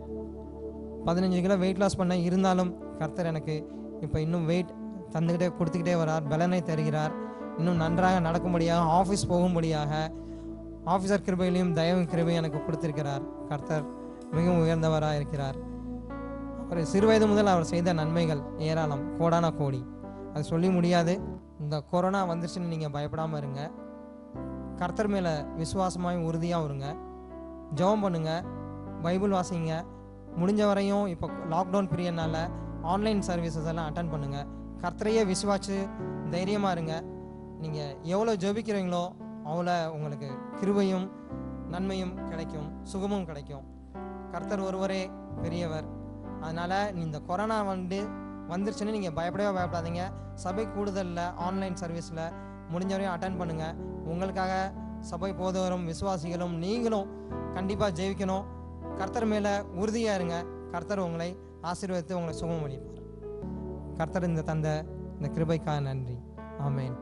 15 கிலோ வெயிட் லாஸ் பண்ணேன். இருந்தாலும் கர்த்தர் எனக்கு இப்போ இன்னும் வெயிட் தந்துக்கிட்டே கொடுத்துக்கிட்டே வரார், பலனை தருகிறார். இன்னும் நன்றாக நடக்கும்படியாக, ஆஃபீஸ் போகும்படியாக ஆஃபீஸர் கிருபையிலையும் தயவு கிருபையும் எனக்கு கொடுத்திருக்கிறார். கர்த்தர் மிகவும் உயர்ந்தவராக இருக்கிறார். அவர் சிறுவயது முதல் அவர் செய்த நன்மைகள் ஏராளம், கோடான கோடி, அது சொல்லி முடியாது. இந்த கொரோனா வந்துருச்சுன்னு நீங்கள் பயப்படாமல் இருங்க. கர்த்தர் மேலே விசுவாசமாகவும் உறுதியாக இருங்க. ஜெபம் பண்ணுங்க, பைபிள் வாசிங்க. முடிஞ்ச வரையும் இப்போ லாக்டவுன் பீரியட்னால ஆன்லைன் சர்வீசஸ் எல்லாம் அட்டன் பண்ணுங்கள். கர்த்தரையே விசுவாச்சு தைரியமாக இருங்க. நீங்கள் எவ்வளோ ஜெபிக்கிறீங்களோ அவ்வளோ உங்களுக்கு கிருபையும் நன்மையும் கிடைக்கும், சுகமும் கிடைக்கும். கர்த்தர் ஒருவரே பெரியவர். அதனால் இந்த கொரோனா வந்துருச்சுன்னு நீங்கள் பயப்படாதீங்க. சபை கூடுதலில் ஆன்லைன் சர்வீஸில் முடிஞ்ச வரையும் அட்டன் பண்ணுங்கள். உங்களுக்காக சபை போதவரும் விசுவாசிகளும் நீங்களும் கண்டிப்பாக ஜெயிக்கணும். கர்த்தர் மேலே உறுதியாக இருங்க. கர்த்தர் உங்களை ஆசீர்வதித்து உங்களை சுகம் அளிப்பார். கர்த்தர் இந்த தந்த இந்த கிருபைக்காக நன்றி. ஆமென்.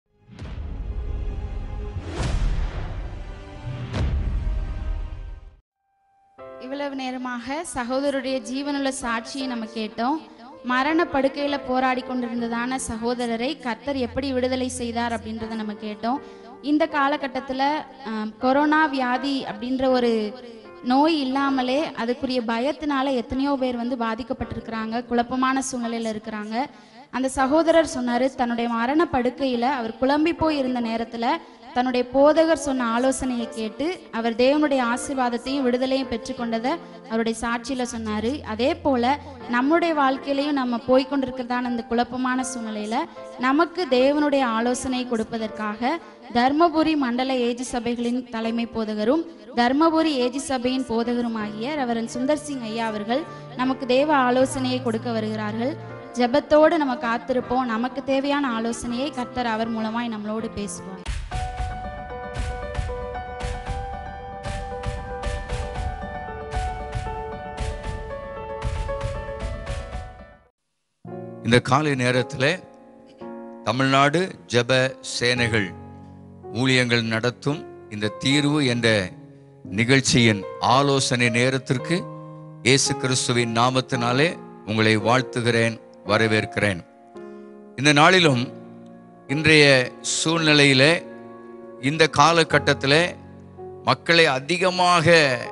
இவ்வளவு நேரமாக சகோதரருடைய ஜீவனுள்ள சாட்சியை நம்ம கேட்டோம். மரண படுக்கையில போராடி கொண்டிருந்ததான சகோதரரை கர்த்தர் எப்படி விடுதலை செய்தார் அப்படின்றத நம்ம கேட்டோம். இந்த காலகட்டத்தில் கொரோனா வியாதி அப்படின்ற ஒரு நோய் இல்லாமலே அதுக்குரிய பயத்தினால எத்தனையோ பேர் வந்து பாதிக்கப்பட்டிருக்கிறாங்க, குழப்பமான சூழ்நிலையில் இருக்கிறாங்க. அந்த சகோதரர் சொன்னார், தன்னுடைய மரண படுக்கையில் அவர் குழம்பி போய் இருந்த நேரத்தில் தன்னுடைய போதகர் சொன்ன ஆலோசனையை கேட்டு அவர் தேவனுடைய ஆசீர்வாதத்தையும் விடுதலையும் பெற்றுக்கொண்டதை அவருடைய சாட்சியில சொன்னாரு. அதே போல நம்முடைய வாழ்க்கையிலையும் நம்ம போய்கொண்டிருக்கிறதான அந்த குழப்பமான சூழ்நிலையில நமக்கு தேவனுடைய ஆலோசனை கொடுப்பதற்காக தர்மபுரி மண்டல ஏஜி சபைகளின் தலைமை போதகரும் தர்மபுரி ஏஜி சபையின் போதகருமாகிய ரெவரண்ட் சுந்தர் சிங் ஐயா அவர்கள் நமக்கு தேவ ஆலோசனையை கொடுக்க வருகிறார்கள். ஜெபத்தோடு நம்ம காத்திருப்போம். நமக்கு தேவையான ஆலோசனையை கர்த்தர் அவர் மூலமாய் நம்மளோடு பேசுவார். இந்த காலை நேரத்தில் தமிழ்நாடு ஜெப சேனைகள் ஊழியங்கள் நடத்தும் இந்த தீர்வு என்ற நிகழ்ச்சியின் ஆலோசனை நேரத்திற்கு இயேசு கிறிஸ்துவின் நாமத்தினாலே உங்களை வாழ்த்துகிறேன், வரவேற்கிறேன். இந்த நாளிலும் இன்றைய சூழ்நிலையிலே இந்த காலகட்டத்தில் மக்களை அதிகமாக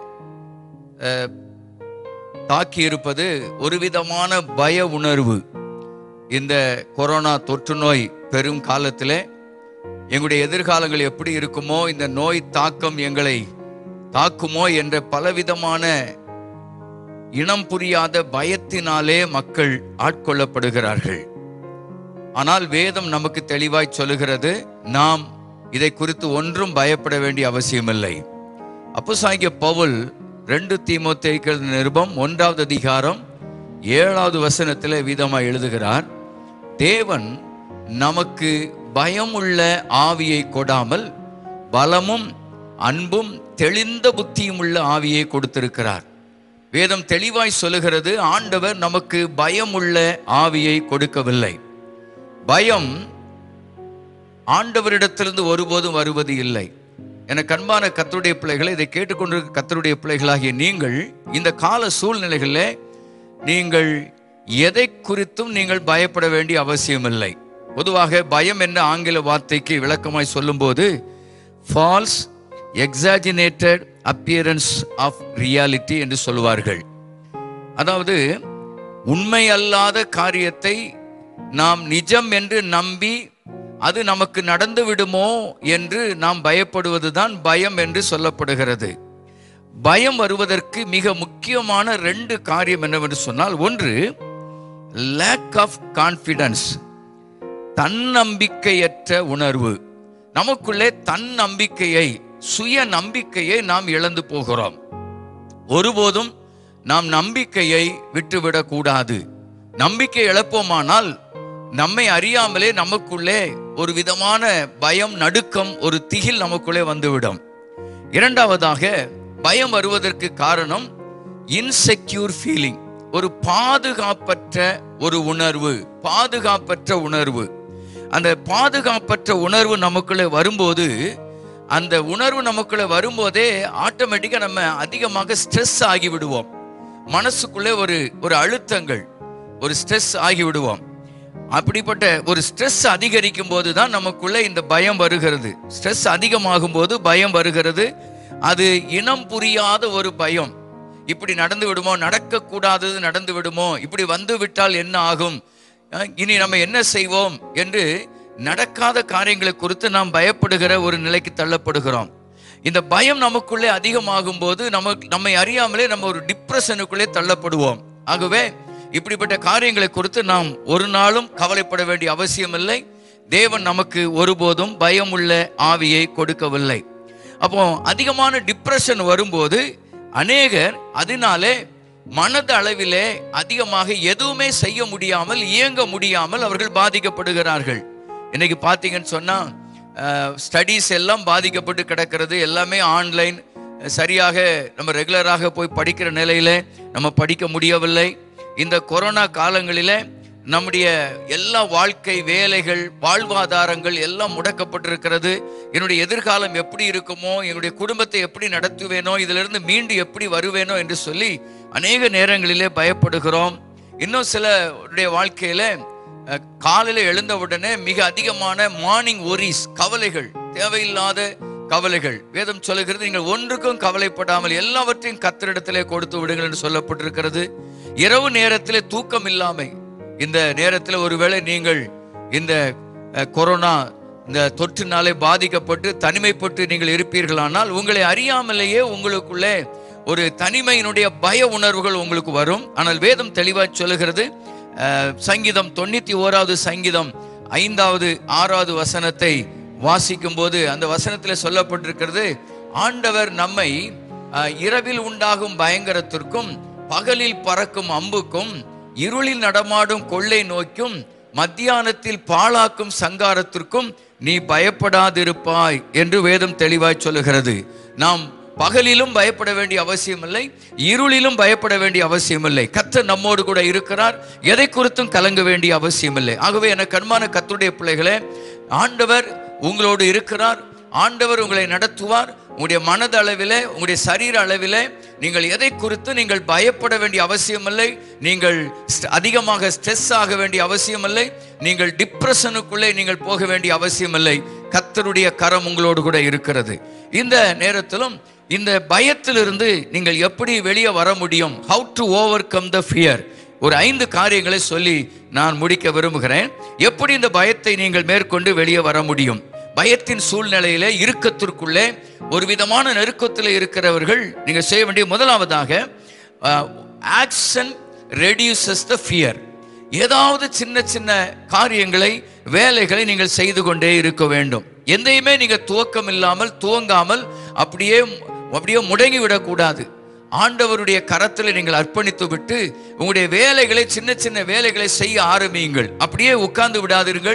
தாக்கி இருப்பது ஒரு விதமான பய உணர்வு. இந்த கொரோனா தொற்று நோய் பெரும் காலத்தில் எங்களுடைய எதிர்காலங்கள் எப்படி இருக்குமோ, இந்த நோய் தாக்கம் எங்களை தாக்குமோ என்ற பலவிதமான இனம் புரியாத பயத்தினாலே மக்கள் ஆட்கொள்ளப்படுகிறார்கள். ஆனால் வேதம் நமக்கு தெளிவாய் சொல்லுகிறது, நாம் இதை குறித்து ஒன்றும் பயப்பட வேண்டிய அவசியமில்லை. அப்போஸ்தலனாகிய பவுல் 2 தீமோத்தேயுக்கு நிருபம் 1வது அதிகாரம் 7வது வசனத்தில் விதமாய் எழுதுகிறார், தேவன் நமக்கு பயமுள்ள ஆவியை கொடாமல் பலமும் அன்பும் தெளிந்த புத்தியும் உள்ள ஆவியை கொடுத்திருக்கிறார். வேதம் தெளிவாய் சொல்லுகிறது, ஆண்டவர் நமக்கு பயமுள்ள ஆவியை கொடுக்கவில்லை. பயம் ஆண்டவரிடத்திலிருந்து ஒருபோதும் வருவது இல்லை. என கண்பான கர்த்தருடைய பிள்ளைகளை, இதை கேட்டுக்கொண்டிருக்க கர்த்தருடைய பிள்ளைகளாகிய நீங்கள் இந்த கால சூழ்நிலைகளில் நீங்கள் எதை குறித்தும் நீங்கள் பயப்பட வேண்டிய அவசியமில்லை. பொதுவாக பயம் என்ற ஆங்கில வார்த்தைக்கு விளக்கமாய் சொல்லும்போது false exaggerated appearance of reality என்று சொல்லுவார்கள். அதாவது உண்மை அல்லாத காரியத்தை நாம் நிஜம் என்று நம்பி அது நமக்கு நடந்து விடுமோ என்று நாம் பயப்படுவதுதான் பயம் என்று சொல்லப்படுகிறது. பயம் வருவதற்கு மிக முக்கியமான 2 காரியம் என்னவென்று சொன்னால், ஒன்று லேக் ஆஃப் கான்ஃபிடன்ஸ், தன்னம்பிக்கையற்ற உணர்வு. நமக்குள்ளே தன்னம்பிக்கையை, சுய நம்பிக்கையை நாம் இழந்து போகிறோம். ஒருபோதும் நாம் நம்பிக்கையை விட்டுவிடக்கூடாது. நம்பிக்கை இழப்போமானால் நம்மை அறியாமலே நமக்குள்ளே ஒரு விதமான பயம், நடுக்கம், ஒரு திகில் நமக்குள்ளே வந்துவிடும். இரண்டாவதாக, பயம் வருவதற்கு காரணம் இன்செக்யூர் ஃபீலிங், ஒரு பாதுகாப்பற்ற ஒரு உணர்வு, பாதுகாப்பற்ற உணர்வு. அந்த பாதுகாப்பற்ற உணர்வு நமக்குள்ளே வரும்போது, அந்த உணர்வு நமக்குள்ளே வரும்போதே ஆட்டோமேட்டிக்காக நம்ம அதிகமாக ஸ்ட்ரெஸ் ஆகி விடுவோம். மனசுக்குள்ளே ஒரு அழுத்தங்கள், ஒரு ஸ்ட்ரெஸ் ஆகி விடுவோம். அப்படிப்பட்ட ஒரு ஸ்ட்ரெஸ் அதிகரிக்கும் போது தான் நமக்குள்ளே இந்த பயம் வருகிறது. ஸ்ட்ரெஸ் அதிகமாகும் போது பயம் வருகிறது. அது இனம் புரியாத ஒரு பயம். இப்படி நடந்து விடுமோ, நடக்கக்கூடாதது நடந்து விடுமோ, இப்படி வந்து விட்டால் என்ன ஆகும், இனி நம்ம என்ன செய்வோம் என்று நடக்காத காரியங்களை குறித்து நாம் பயப்படுகிற ஒரு நிலைக்கு தள்ளப்படுகிறோம். இந்த பயம் நமக்குள்ளே அதிகமாகும் போது நம்மை அறியாமலே நம்ம ஒரு டிப்ரெஷனுக்குள்ளே தள்ளப்படுவோம். ஆகவே இப்படிப்பட்ட காரியங்களை குறித்து நாம் ஒரு நாளும் கவலைப்பட வேண்டிய அவசியம் இல்லை. தேவன் நமக்கு ஒருபோதும் பயமுள்ள ஆவியை கொடுக்கவில்லை. அப்போ அதிகமான டிப்ரெஷன் வரும்போது அநேகர் அதனாலே மனது அளவிலே அதிகமாக எதுவுமே செய்ய முடியாமல், இயங்க முடியாமல் அவர்கள் பாதிக்கப்படுகிறார்கள். இன்னைக்கு பார்த்தீங்கன்னு சொன்னா ஸ்டடீஸ் எல்லாம் பாதிக்கப்பட்டு கிடக்கிறது. எல்லாமே ஆன்லைன், சரியாக நம்ம ரெகுலராக போய் படிக்கிற நிலையில நம்ம படிக்க முடியவில்லை. இந்த கொரோனா காலங்களில் நம்முடைய எல்லா வாழ்க்கை, வேலைகள், வாழ்வாதாரங்கள் எல்லாம் முடக்கப்பட்டிருக்கிறது. என்னுடைய எதிர்காலம் எப்படி இருக்குமோ, என்னுடைய குடும்பத்தை எப்படி நடத்துவேனோ, இதிலிருந்து மீண்டு எப்படி வருவேனோ என்று சொல்லி அநேக நேரங்களிலே பயப்படுகிறோம். இன்னும் சிலருடைய வாழ்க்கையில காலையில் எழுந்த உடனே மிக அதிகமான மார்னிங் ஒரிஸ், கவலைகள், தேவையில்லாத கவலைகள். வேதம் சொல்லுகிறது, நீங்கள் ஒன்றுக்கும் கவலைப்படாமல் எல்லாவற்றையும் கர்த்தரிடத்திலே கொடுத்து விடுங்கள் என்று சொல்லப்பட்டிருக்கிறது. இரவு நேரத்திலே தூக்கம் இல்லாமை, இந்த நேரத்தில் ஒருவேளை நீங்கள் இந்த கொரோனா இந்த தொற்றுனாலே பாதிக்கப்பட்டு தனிமைப்பட்டு நீங்கள் இருப்பீர்களானால் உங்களை அறியாமலேயே உங்களுக்குள்ளே ஒரு தனிமையினுடைய பய உணர்வுகள் உங்களுக்கு வரும். ஆனால் வேதம் தெளிவாய் சொல்லுகிறது, சங்கீதம் 91வது சங்கீதம் 5வது 6வது வசனத்தை வாசிக்கும் போது அந்த வசனத்தில் சொல்லப்பட்டிருக்கிறது, ஆண்டவர் நம்மை இரவில் உண்டாகும் பயங்கரத்திற்கும் பகலில் பறக்கும் அம்புக்கும் இருளில் நடமாடும் கொள்ளை நோய்க்கும் மத்தியானத்தில் பாழாக்கும் சங்காரத்திற்கும் நீ பயப்படாதிருப்பாய் என்று வேதம் தெளிவாய் சொல்லுகிறது. நாம் பகலிலும் பயப்பட வேண்டிய அவசியம் இல்லை, இருளிலும் பயப்பட வேண்டிய அவசியம் இல்லை. கர்த்தர் நம்மோடு கூட இருக்கிறார், எதை குறித்தும் கலங்க வேண்டிய அவசியம் இல்லை. ஆகவே எனக்கு அன்பான கர்த்தருடைய பிள்ளைகளே, ஆண்டவர் உங்களோடு இருக்கிறார், ஆண்டவர் உங்களை நடத்துவார். உங்களுடைய மனது அளவிலே, உங்களுடைய சரீர அளவிலே நீங்கள் எதை குறித்து நீங்கள் பயப்பட வேண்டிய அவசியம் இல்லை. நீங்கள் அதிகமாக ஸ்ட்ரெஸ் ஆக வேண்டிய அவசியம் இல்லை. நீங்கள் டிப்ரெஷனுக்குள்ளே நீங்கள் போக வேண்டிய அவசியம் இல்லை. கர்த்தருடைய கரம் உங்களோடு கூட இருக்கிறது. இந்த நேரத்திலும் இந்த பயத்திலிருந்து நீங்கள் எப்படி வெளியே வர முடியும்? How to overcome the fear? ஒரு 5 காரியங்களை சொல்லி நான் முடிக்க விரும்புகிறேன். எப்படி இந்த பயத்தை நீங்கள் மேற்கொண்டு வெளியே வர முடியும்? பயத்தின் சூழ்நிலையில இறுக்கத்திற்குள்ளே ஒரு விதமான நெருக்கத்தில் இருக்கிறவர்கள் நீங்கள் செய்ய வேண்டிய முதலாவதாக, ஆக்ஷன் ரெடியூசஸ் த ஃபியர். ஏதாவது சின்ன சின்ன காரியங்களை, வேலைகளை நீங்கள் செய்து கொண்டே இருக்க வேண்டும். எந்தையுமே நீங்க துவக்கம் இல்லாமல், துவங்காமல் அப்படியே முடங்கி விடக்கூடாது. ஆண்டவருடைய கரத்தில் நீங்கள் அர்ப்பணித்து விட்டு உங்களுடைய வேலைகளை, சின்ன சின்ன வேலைகளை செய்ய ஆரம்பியுங்கள். அப்படியே உட்கார்ந்து விடாதீர்கள்.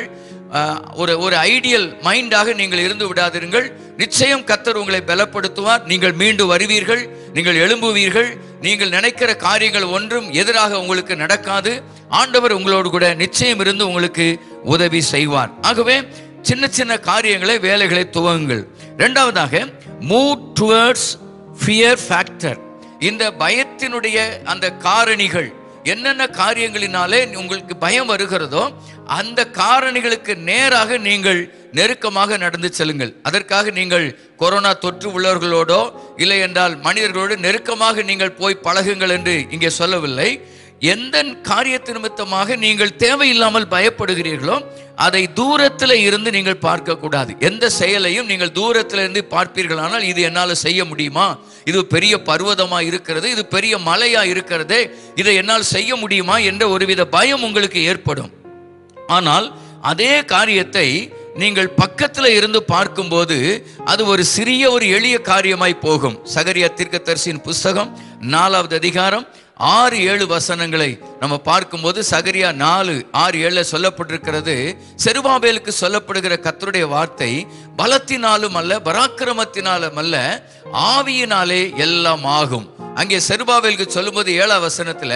ஒரு ஐடியல் மைண்டாக நீங்கள் இருந்து விடாதீர்கள். நிச்சயம் கர்த்தர் உங்களை பலப்படுத்துவார். நீங்கள் மீண்டு வருவீர்கள், நீங்கள் எழும்புவீர்கள். நீங்கள் நினைக்கிற காரியங்கள் ஒன்றும் எதிராக உங்களுக்கு நடக்காது. ஆண்டவர் உங்களோடு கூட நிச்சயம் இருந்து உங்களுக்கு உதவி செய்வார். ஆகவே சின்ன சின்ன காரியங்களை, வேலைகளை துவங்குங்கள். இரண்டாவதாக, மூவ் டுவர்ட்ஸ் ஃபியர் ஃபேக்டர். இந்த பயத்தினுடைய அந்த காரணிகள், என்னென்ன காரியங்களினாலே உங்களுக்கு பயம் வருகிறதோ அந்த காரணிகளுக்கு நேராக நீங்கள் நெருக்கமாக நடந்து செல்லுங்கள். அதற்காக நீங்கள் கொரோனா தொற்று உள்ளவர்களோடோ இல்லை என்றால் மனிதர்களோடு நெருக்கமாக நீங்கள் போய் பழகுங்கள் என்று இங்கே சொல்லவில்லை. எந்த காரியத்து நிமித்தமாக நீங்கள் தேவையில்லாமல் பயப்படுகிறீர்களோ அதை தூரத்தில் இருந்து நீங்கள் பார்க்க கூடாது. எந்த செயலையும் நீங்கள் தூரத்தில் இருந்து பார்ப்பீர்களானால், இது என்னால் செய்ய முடியுமா, இது பெரிய பர்வதமா இருக்கிறது, இது பெரிய மலையா இருக்கிறதே, இதை என்னால் செய்ய முடியுமா என்ற ஒருவித பயம் உங்களுக்கு ஏற்படும். ஆனால் அதே காரியத்தை நீங்கள் பக்கத்தில் இருந்து பார்க்கும்போது அது ஒரு சிறிய, ஒரு எளிய காரியமாய் போகும். சகரியா தீர்க்கதரிசியின் புஸ்தகம் 4வது அதிகாரம் 6-7 வசனங்களை நம்ம பார்க்கும்போது, சகரியா 4:6-7 சொல்லப்பட்டிருக்கிறது, செருபாபேலுக்கு சொல்லப்படுகிற கர்த்தருடைய வார்த்தை பலத்தினாலும் அல்ல, பராக்கிரமத்தினாலும் அல்ல, ஆவியினாலே எல்லாம் ஆகும். அங்கே செருபாபேலுக்கு சொல்லும்போது 7ஆம் வசனத்துல,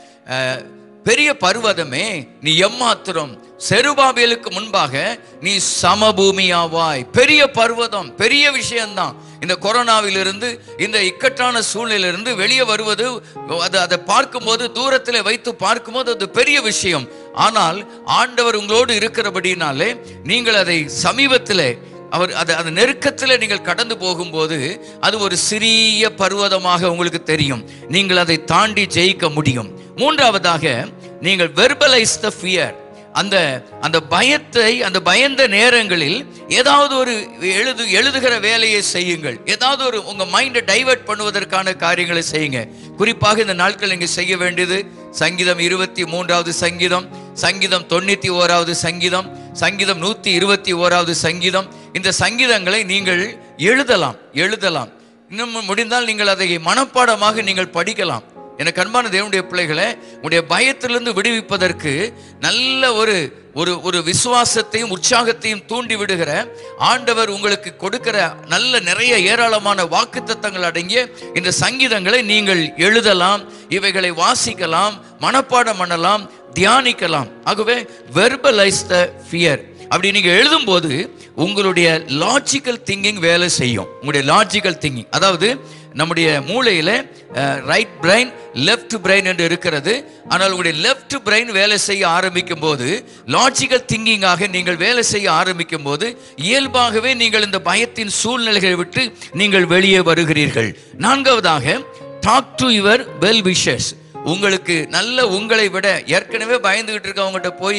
பெரிய பர்வதமே நீ எம்மாத்திரம், செருபாபேலுக்கு முன்பாக நீ சமபூமியாவாய். பெரிய பர்வதம், பெரிய விஷயம்தான். இந்த கொரோனாவிலிருந்து, இந்த இக்கட்டான சூழ்நிலையிலிருந்து வெளியே வருவது, அதை பார்க்கும்போது, தூரத்தில் வைத்து பார்க்கும்போது அது பெரிய விஷயம். ஆனால் ஆண்டவர் உங்களோடு இருக்கிறபடினாலே நீங்கள் அதை சமீபத்தில், அது நெருக்கத்தில் நீங்கள் கடந்து போகும்போது அது ஒரு சிறிய பர்வதமாக உங்களுக்கு தெரியும். நீங்கள் அதை தாண்டி ஜெயிக்க முடியும். மூன்றாவதாக, நீங்கள் வெர்பலைஸ் த ஃபியர். அந்த பயத்தை, அந்த பயந்த நேரங்களில் ஏதாவது ஒரு எழுதுகிற வேலையை செய்யுங்கள். ஏதாவது ஒரு உங்க மைண்டை டைவர்ட் பண்ணுவதற்கான காரியங்களை செய்யுங்க. குறிப்பாக இந்த நாட்கள் நீங்க செய்ய வேண்டியது சங்கீதம் 23வது சங்கீதம், சங்கீதம் 91வது சங்கீதம், சங்கீதம் 121வது சங்கீதம். இந்த சங்கீதங்களை நீங்கள் எழுதலாம். இன்னும் முடிந்தால் நீங்கள் அதை மனப்பாடமாக நீங்கள் படிக்கலாம். எனக்கு அன்பான தேவனுடைய பிள்ளைகளே, உங்களுடைய பயத்திலிருந்து விடுவிப்பதற்கு நல்ல ஒரு விசுவாசத்தையும் உற்சாகத்தையும் தூண்டி விடுகிற ஆண்டவர் உங்களுக்கு கொடுக்கிற நல்ல நிறைய ஏராளமான வாக்குத்தத்தங்கள் அடங்கிய இந்த சங்கீதங்களை நீங்கள் எழுதலாம், இவைகளை வாசிக்கலாம், மனப்பாடம் பண்ணலாம், தியானிக்கலாம். ஆகவே வெர்பலைஸ் த ஃபியர். அப்படி நீங்க எழுதும் போது உங்களுடைய லாஜிக்கல் திங்கிங் வேலை செய்யும். உங்களுடைய லாஜிக்கல் திங்கிங், அதாவது நம்முடைய மூளையில ரைட் பிரெயின், லெஃப்ட் பிரெயின் என்று இருக்கிறது. ஆனால் உங்களுடைய லெஃப்ட் பிரெயின் வேலை செய்ய ஆரம்பிக்கும் போது, லாஜிக்கல் திங்கிங்காக நீங்கள் வேலை செய்ய ஆரம்பிக்கும் போது, இயல்பாகவே நீங்கள் இந்த பயத்தின் சூழ்நிலைகளை விட்டு நீங்கள் வெளியே வருகிறீர்கள். நான்காவதாக, talk to your well wishes. உங்களுக்கு நல்ல, உங்களை விட ஏற்கனவே பயந்துகிட்டு இருக்கவங்ககிட்ட போய்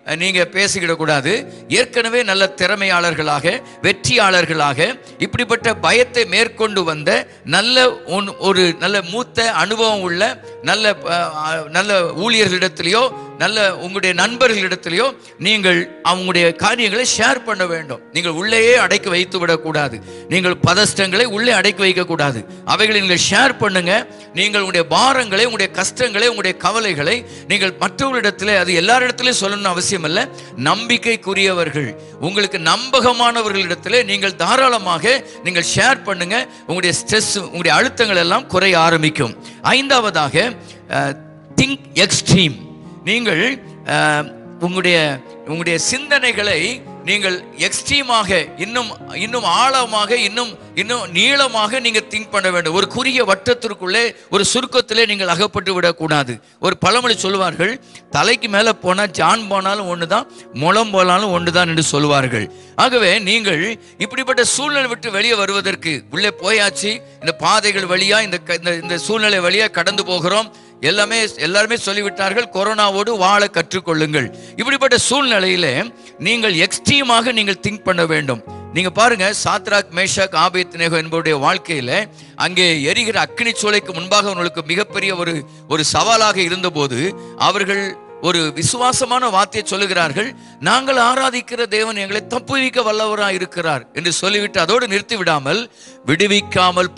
நீங்க பேசிக்கிடக்கூடாது. ஏற்கனவே நல்ல திறமையாளர்களாக, வெற்றியாளர்களாக, இப்படிப்பட்ட பயத்தை மேற்கொண்டு வந்த ஒரு நல்ல மூத்த அனுபவம் உள்ள நல்ல ஊழியர்களிடத்திலேயோ நல்ல உங்களுடைய நண்பர்களிடத்திலேயோ நீங்கள் அவங்களுடைய காரியங்களை ஷேர் பண்ண வேண்டும். நீங்கள் உள்ளேயே அடக்கி வைத்து விடக்கூடாது. நீங்கள் பதஷ்டங்களை உள்ளே அடக்கி வைக்க கூடாது. அவைகளை நீங்கள் ஷேர் பண்ணுங்க. நீங்கள் உங்களுடைய பாரங்களை, உங்களுடைய கஷ்டங்களை, உங்களுடைய கவலைகளை நீங்கள் மற்றவர்களிடத்திலே, அது எல்லாரிடத்திலையும் சொல்லணும்னு அவசியம் இல்லை, நம்பிக்கைக்குரியவர்கள், உங்களுக்கு நம்பகமானவர்களிடத்திலே நீங்கள் தாராளமாக நீங்கள் ஷேர் பண்ணுங்க. உங்களுடைய ஸ்ட்ரெஸ், உங்களுடைய அழுத்தங்கள் எல்லாம் குறைய ஆரம்பிக்கும். ஐந்தாவதாக, திங்க் எக்ஸ்ட்ரீம். நீங்கள் உங்களுடைய சிந்தனைகளை நீங்கள் எக்ஸ்ட்ரீமாக, இன்னும் ஆழமாக, இன்னும் நீளமாக நீங்க திங்க் பண்ண வேண்டும். ஒரு குறுகிய வட்டத்திற்குள்ளே, ஒரு சுருக்கத்திலே நீங்கள் அகப்பட்டு விடக்கூடாது. ஒரு பழமொழி சொல்லுவார்கள், தலைக்கு மேல போனா ஜான் போனாலும் ஒண்ணுதான், முளம் போனாலும் ஒண்ணுதான் என்று சொல்லுவார்கள். ஆகவே நீங்கள் இப்படிப்பட்ட சூழ்நிலை விட்டு வெளியே வருவதற்கு, உள்ளே போயாச்சு, இந்த பாதைகள் வழியா, இந்த சூழ்நிலை வழியா கடந்து போகிறோம். எல்லாருமே சொல்லிவிட்டார்கள், கொரோனாவோடு வாழ கற்றுக்கொள்ளுங்கள். இப்படிப்பட்ட சூழ்நிலையில நீங்கள் எக்ஸ்ட்ரீமாக நீங்கள் திங்க் பண்ண வேண்டும். நீங்க பாருங்க, சாத்ராக், மேஷாக், ஆபேத்நேகோ என்பவருடைய வாழ்க்கையில அங்கே எரிகிற அக்கினி சூளைக்கு முன்பாக அவர்களுக்கு மிகப்பெரிய ஒரு சவாலாக இருந்தபோது அவர்கள் ஒரு விசுவாசமான வார்த்தையை சொல்லுகிறார்கள், நாங்கள் ஆராதிக்கிற தேவன் எங்களை தப்புவிக்க வல்லவராய் இருக்கிறார் என்று சொல்லிவிட்டு அதோடு நிறுத்தி விடாமல், விடுவிக்காமல்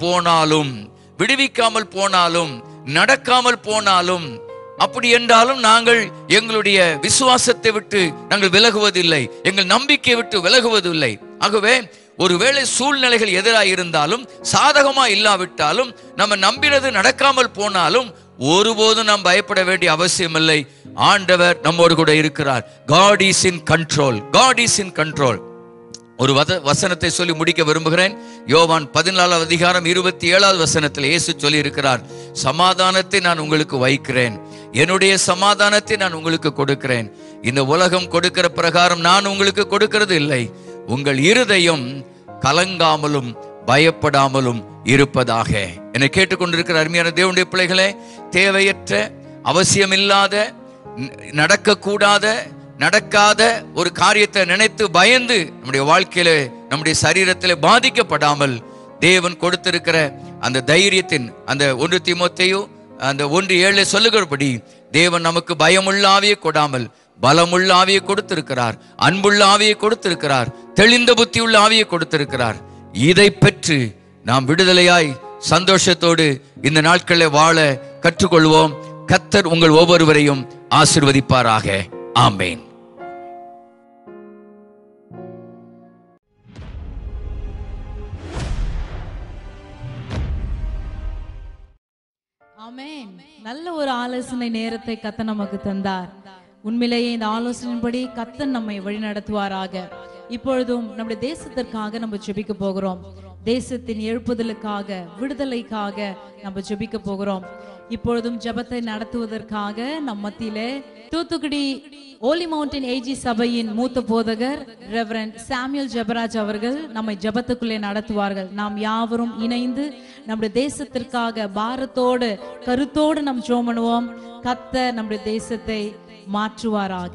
போனாலும் நடக்காமல் போனாலும், அப்படி என்றாலும் நாங்கள் எங்களுடைய விசுவாசத்தை விட்டு நாங்கள் விலகுவதில்லை, எங்கள் நம்பிக்கை விட்டு விலகுவதில்லை. ஆகவே ஒருவேளை சூழ்நிலைகள் எதிராக இருந்தாலும், சாதகமா இல்லாவிட்டாலும், நம்ம நம்பினது நடக்காமல் போனாலும் ஒருபோதும் நாம் பயப்பட வேண்டிய அவசியம் இல்லை. ஆண்டவர் நம்மோடு கூட இருக்கிறார். God is in control. God is in control. ஒரு வசனத்தை சொல்லி முடிக்க விரும்புகிறேன். யோவான் 14 அதிகாரம் 27 வசனத்தில் இயேசு சொல்லி இருக்கிறார், சமாதானத்தை நான் உங்களுக்கு வைக்கிறேன், என்னுடைய சமாதானத்தை நான் உங்களுக்கு கொடுக்கிறேன். இந்த உலகம் கொடுக்கிற பிரகாரம் நான் உங்களுக்கு கொடுக்கிறது இல்லை. உங்கள் இருதயம் கலங்காமலும் பயப்படாமலும் இருப்பதாக. என்னை கேட்டுக்கொண்டிருக்கிற அருமையான தேவனுடைய பிள்ளைகளே, தேவையற்ற, அவசியமில்லாத, நடக்காத ஒரு காரியத்தை நினைத்து பயந்து நம்முடைய வாழ்க்கையில, நம்முடைய சரீரத்திலே பாதிக்கப்படாமல், தேவன் கொடுத்திருக்கிற அந்த தைரியத்தின், அந்த 1 தீமோத்தேயு அந்த 1:7 சொல்லுகிறபடி, தேவன் நமக்கு பயமுள்ள ஆவியை கொடாமல் பலமுள்ள ஆவியை கொடுத்திருக்கிறார், அன்புள்ள ஆவியை கொடுத்திருக்கிறார், தெளிந்த புத்தியுள்ள ஆவியை கொடுத்திருக்கிறார். இதை பெற்று நாம் விடுதலையாய் சந்தோஷத்தோடு இந்த நாட்களில் வாழ கற்றுக்கொள்வோம். கர்த்தர் உங்கள் ஒவ்வொருவரையும் ஆசீர்வதிப்பாராக. ஆமென். ஆமென். நல்ல ஒரு ஆலோசனை நேரத்தை கர்த்தர் நமக்கு தந்தார். உண்மையிலேயே இந்த ஆலோசனையின்படி கர்த்தர் நம்மை வழிநடத்துவாராக. இப்பொழுதும் நம்முடைய தேசத்திற்காக நம்ம ஜெபிக்க போகிறோம். தேசத்தின் எழுப்புதலுக்காக, விடுதலைக்காக நம்ம ஜெபிக்க போகிறோம். இப்பொழுதும் ஜெபத்தை நடத்துவதற்காக நம் மத்தியிலே தூத்துக்குடி ஓலி மவுண்டன் ஏஜி சபையின் மூத்த போதகர் ரெவரண்ட் சாமுவேல் ஜெபராஜ் அவர்கள் நம்மை ஜெபத்துக்குள்ளே நடத்துவார்கள். நாம் யாவரும் இணைந்து நம்முடைய தேசத்திற்காக பாரத்தோடு, கருத்தோடு நாம் ஜெபம் பண்ணுவோம். கர்த்தர் நம்முடைய தேசத்தை மாற்றுவாராக.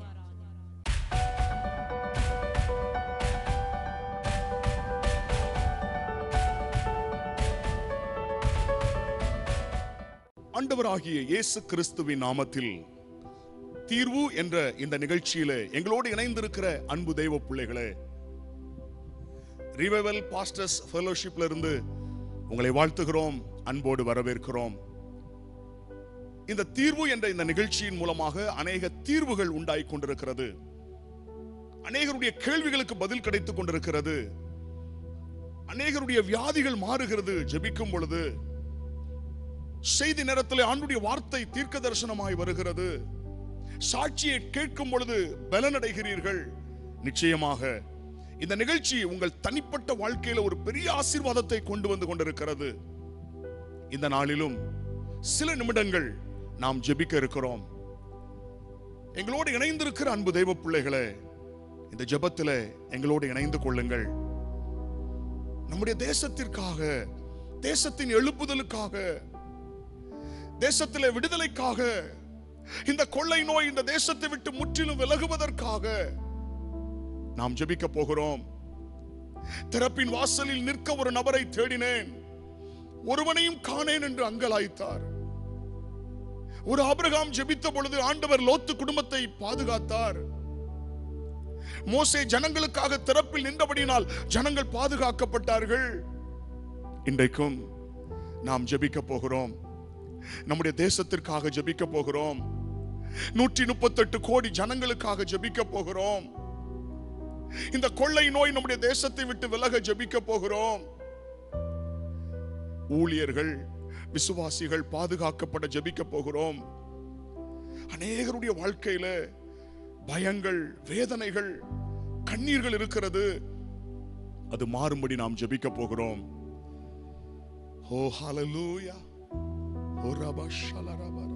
ஆண்டவராகிய இயேசு கிறிஸ்துவின் நாமத்தில் தீர்வு என்ற இந்த நிகழ்ச்சியிலே எங்களோடு இணைந்திருக்கிற அன்பு தெய்வ பிள்ளைகளே, ரிவைவல் பாஸ்டர்ஸ் ஃபெலோஷிப்ல இருந்து உங்களை வாழ்த்துகிறோம், அன்போடு வரவேற்கிறோம். இந்த தீர்வு என்ற இந்த நிகழ்ச்சியின் மூலமாக அநேக தீர்வுகள் உண்டாய் கொண்டிருக்கிறது. அநேகருடைய கேள்விகளுக்கு பதில் கிடைத்துக் கொண்டிருக்கிறது. அநேகருடைய வியாதிகள் மாறுகிறது ஜெபிக்கும் பொழுது. செய்தி நேரத்தில் ஆண்டுடைய வார்த்தை தீர்க்க தரிசனமாய் வருகிறது. சாட்சியை கேட்கும் பொழுது பலனடைகிறீர்கள். நிச்சயமாக இந்த நிகழ்ச்சி உங்கள் தனிப்பட்ட வாழ்க்கையில ஒரு பெரிய ஆசீர்வாதத்தை கொண்டு வந்து கொண்டிருக்கிறது. இந்த நாளிலும் சில நிமிடங்கள் நாம் ஜெபிக்க இருக்கிறோம். எங்களோடு இணைந்திருக்கிற அன்பு தெய்வ பிள்ளைகளே, இந்த ஜெபத்திலே எங்களோடு இணைந்து கொள்ளுங்கள். நம்முடைய தேசத்திற்காக, தேசத்தின் எழுப்புதலுக்காக, தேசத்திலே விடுதலைக்காக இந்த கொள்ளை நோய் இந்த தேசத்தை விட்டு முற்றிலும் விலகுவதற்காக நாம் ஜெபிக்க போகிறோம். திறப்பின் வாசலில் நிற்க ஒரு நபரை தேடினேன், ஒருவனையும் காணேன் என்று அங்கலாய்த்தார். ஒரு ஆபிரகாம் ஜெபித்த பொழுது ஆண்டவர் லோத்து குடும்பத்தை பாதுகாத்தார். மோசே ஜனங்களுக்காக திறப்பில் நின்றபடியினால் ஜனங்கள் பாதுகாக்கப்பட்டார்கள். இன்றைக்கும் நாம் ஜெபிக்க போகிறோம், நம்முடைய தேசத்திற்காக ஜெபிக்க போகிறோம். 138 கோடி ஜனங்களுக்காக ஜெபிக்க போகிறோம். இந்த கொள்ளை நோய் நம்முடைய தேசத்தை விட்டு விலக ஜெபிக்க போகிறோம். ஊழியர்கள், விசுவாசிகள் பாதுகாக்கப்பட ஜெபிக்க போகிறோம். அநேகருடைய வாழ்க்கையில பயங்கள், வேதனைகள், கண்ணீர்கள் இருக்கிறது. அது மாறும்படி நாம் ஜெபிக்க போகிறோம். ஓ ஹalleluya, ஓ ரபா ஷலரபா,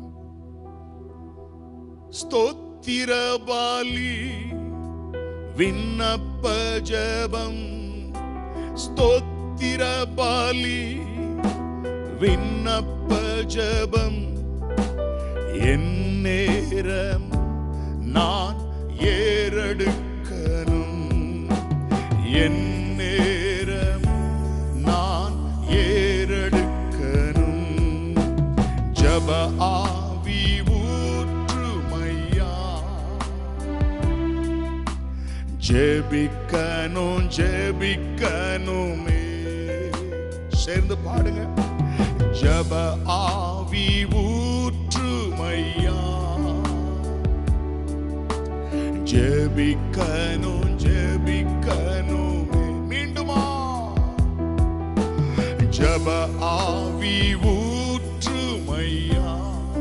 ஸ்தோத்திர பலி விண்ணப்ப ஜெபம், ஸ்தோத்திர பலி விண்ணப்ப ஜெபம், என் நேரம் நான் ஏறெடுக்கணும், என் நேரம் நான் ஏறெடுக்கணும். ஜெப ஆவி ஊற்றுமையா, ஜெபிக்கணும் ஜெபிக்கணுமே. சேர்ந்து பாடுங்க. ஜெப ஆவி ஊற்றுமையா, ஜெபிக்கணும் ஜெபிக்கணுமே. மீண்டுமா. ஜெப ஆவி ஊற்றுமையா,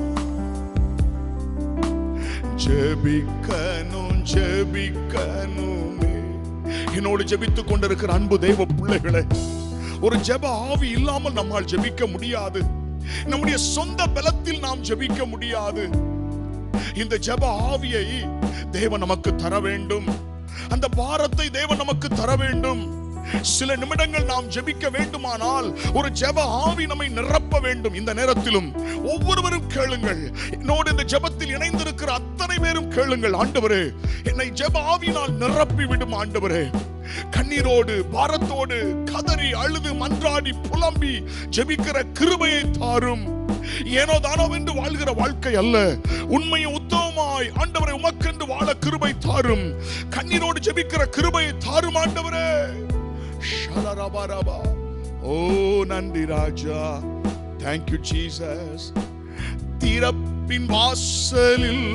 ஜெபிக்கணும் ஜெபிக்கணுமே. என்னோடு ஜெபித்துக் கொண்டிருக்கிற அன்பு தெய்வ பிள்ளைகளே, ஒரு ஜெப ஆவி இல்லாமல் நம்மால் ஜெபிக்க முடியாது. நம்முடைய சொந்த பலத்தில் நாம் ஜெபிக்க முடியாது. இந்த ஜெப ஆவியை தேவன் நமக்கு தர வேண்டும். அந்த பாரத்தை தேவன் நமக்கு தர வேண்டும். சில நிமிடங்கள் நாம் ஜெபிக்க வேண்டுமானால் ஒரு ஜெப ஆவி நம்மை நிரப்ப வேண்டும். இந்த நேரத்திலும் ஒவ்வொருவரும் கேளுங்கள். என்னோடு இந்த ஜெபத்தில் இணைந்திருக்கிற அத்தனை பேரும் கேளுங்கள். ஆண்டவரே, என்னை ஜெப ஆவியினால் நிரப்பி விடும் ஆண்டவரே. கண்ணீரோடு, பாரத்தோடு, கதறி அழுது மன்றாடி புலம்பி ஜெபிக்கிற கிருபையை தாரும். ஏனோ தானோ என்று வாழ்கிற வாழ்க்கை அல்ல, உண்மையும் உத்தமமாய் ஆண்டவரை உமக்கென்று வாழ கிருபை தாரும். கண்ணீரோடு ஜெபிக்கிற கிருபையை தாரும் ஆண்டவரே. ஷலரபரபா. ஓ நன்றி ராஜா. Thank you Jesus. திறப்பின் வாசலில்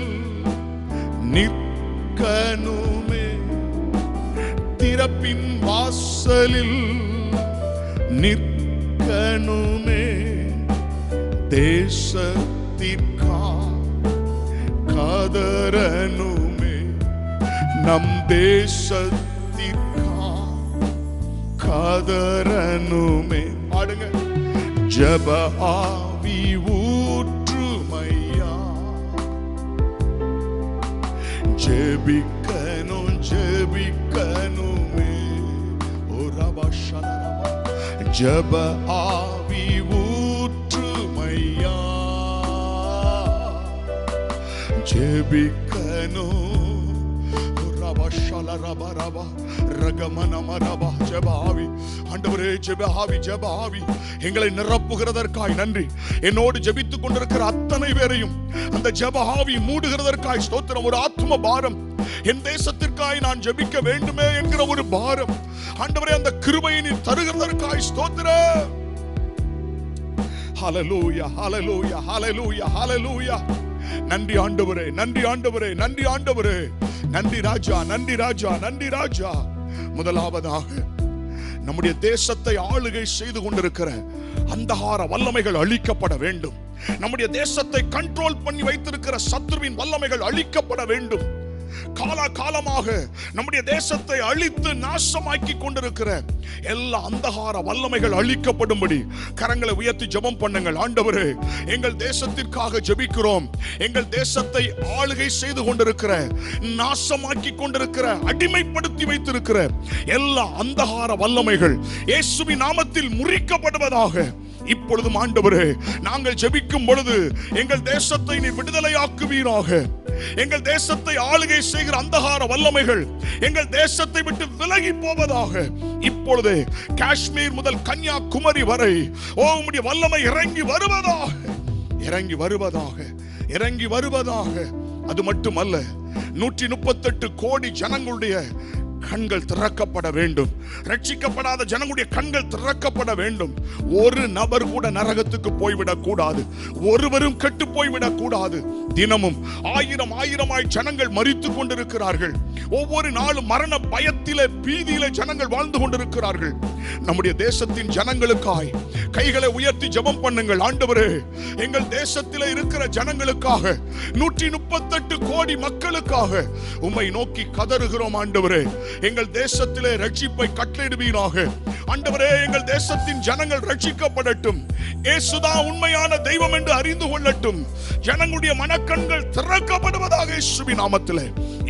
நிற்கணுமே, திறப்பின் வாசலில் நிற்கணுமே. தேசத்திற்கா கதறனுமே, நம் தேசத்திற்கா கதறனுமே. பாடுங்க. ஜெப ஆவி ஊற்றுமையா, ஜெபிக்கணும் ஜெபிக்கணுமே. ஓ ரபா ஷலரபா. ஜெப ஆவி ஊற்றுமையா, ஜெபிக்கணும். ரபா ஷலரபா ரபா ரகமனமரபா. ஜெப ஆவி ஆண்டவரே, ஜெப ஆவி, ஜெப ஆவி எங்களை நிரப்புகிறதற்காய் நன்றி. என்னோடு ஜெபித்துக் கொண்டிருக்கிற அத்தனை பேரையும் அந்த ஜெப ஆவி மூடுகிறதற்காய் ஸ்தோத்திரம். ஒரு ஆத்ம பாரம், என் தேசத்திற்காய் நான் ஜெபிக்க வேண்டுமே என்கிற ஒரு பாரம் ஆண்டவரே, அந்த கிருபையை நீர் தருகிறதற்காய் ஸ்தோத்திரம். ஹல்லேலூயா, ஹல்லேலூயா, ஹல்லேலூயா, ஹல்லேலூயா. நன்றி ஆண்டவரே, நன்றி ஆண்டவரே, நன்றி ஆண்டவரே, நன்றி ராஜா, நன்றி ராஜா, நன்றி ராஜா. முதலாவதாக நம்முடைய தேசத்தை ஆளுகை செய்து கொண்டிருக்கிற அந்தகார வல்லமைகள் அழிக்கப்பட வேண்டும். நம்முடைய தேசத்தை கண்ட்ரோல் பண்ணி வைத்திருக்கிற சத்துருவின் வல்லமைகள் அழிக்கப்பட வேண்டும். காலகாலமாக நம்முடைய தேசத்தை அழித்து நாசமாக்கி கொண்டிருக்கிற எல்லா அந்தகார வல்லமைகள் அழிக்கப்படும்படி கரங்களை உயர்த்தி ஜெபம் பண்ணுங்கள். ஆண்டவரே, எங்கள் தேசத்திற்காக ஜெபிக்கிறோம். எங்கள் தேசத்தை ஆளுகை செய்து கொண்டிருக்கிற, நாசமாக்கி கொண்டிருக்கிற, அடிமைப்படுத்தி வைத்திருக்கிற எல்லா அந்தகார வல்லமைகள் இயேசுவின் நாமத்தில் முறிக்கப்படுவதாக. இப்பொழுதும் ஆண்டவரே, நாங்கள் ஜெபிக்கும் பொழுது எங்கள் தேசத்தை நீ விடுதலையாக்குவீராக. எங்கள் தேசத்தை ஆளுகை செய்கிற அந்தகார வல்லமைகள் எங்கள் தேசத்தை விட்டு விலகி போவதாக. இப்பொழுது காஷ்மீர் முதல் கன்னியாகுமரி வரை உம்முடைய வல்லமை இறங்கி வருவதாக, இறங்கி வருவதாக, இறங்கி வருவதாக. அது மட்டுமல்ல, 138 கோடி ஜனங்களுடைய கண்கள் திறக்கப்பட வேண்டும். ரட்சிக்கப்படாத ஜனங்களுடைய கண்கள் திறக்கப்பட வேண்டும். ஒரு நபர் கூட நரகத்துக்கு போய்விடக் கூடாது. ஒருவரும் கெட்டு போய்விடக் கூடாது. தினமும் ஆயிரமாய் ஜனங்கள் மரித்துக் கொண்டிருக்கிறார்கள். ஒவ்வொரு நாளும் மரண பயத்திலே, பீதியிலே ஜனங்கள் வாழ்ந்து கொண்டிருக்கிறார்கள். நம்முடைய தேசத்தின் ஜனங்களுக்காய் கைகளை உயர்த்தி ஜெபம் பண்ணுங்கள். ஆண்டவரே, எங்கள் தேசத்திலே இருக்கிற ஜனங்களுக்காக, 138 கோடி மக்களுக்காக உம்மை நோக்கி கதறுகிறோம். ஆண்டவரே, எங்கள் தேசத்திலே ரட்சிப்பை கட்டளையிடுவீராக. ஆண்டவரே, எங்கள் தேசத்தின் ஜனங்கள் ரட்சிக்கப்படட்டும். இயேசுதான் உண்மையான தெய்வம் என்று அறிந்து கொள்ளட்டும். ஜனங்களுடைய மனக்கண்கள் திறக்கப்படுவதாக இயேசுவின் நாமத்திலே.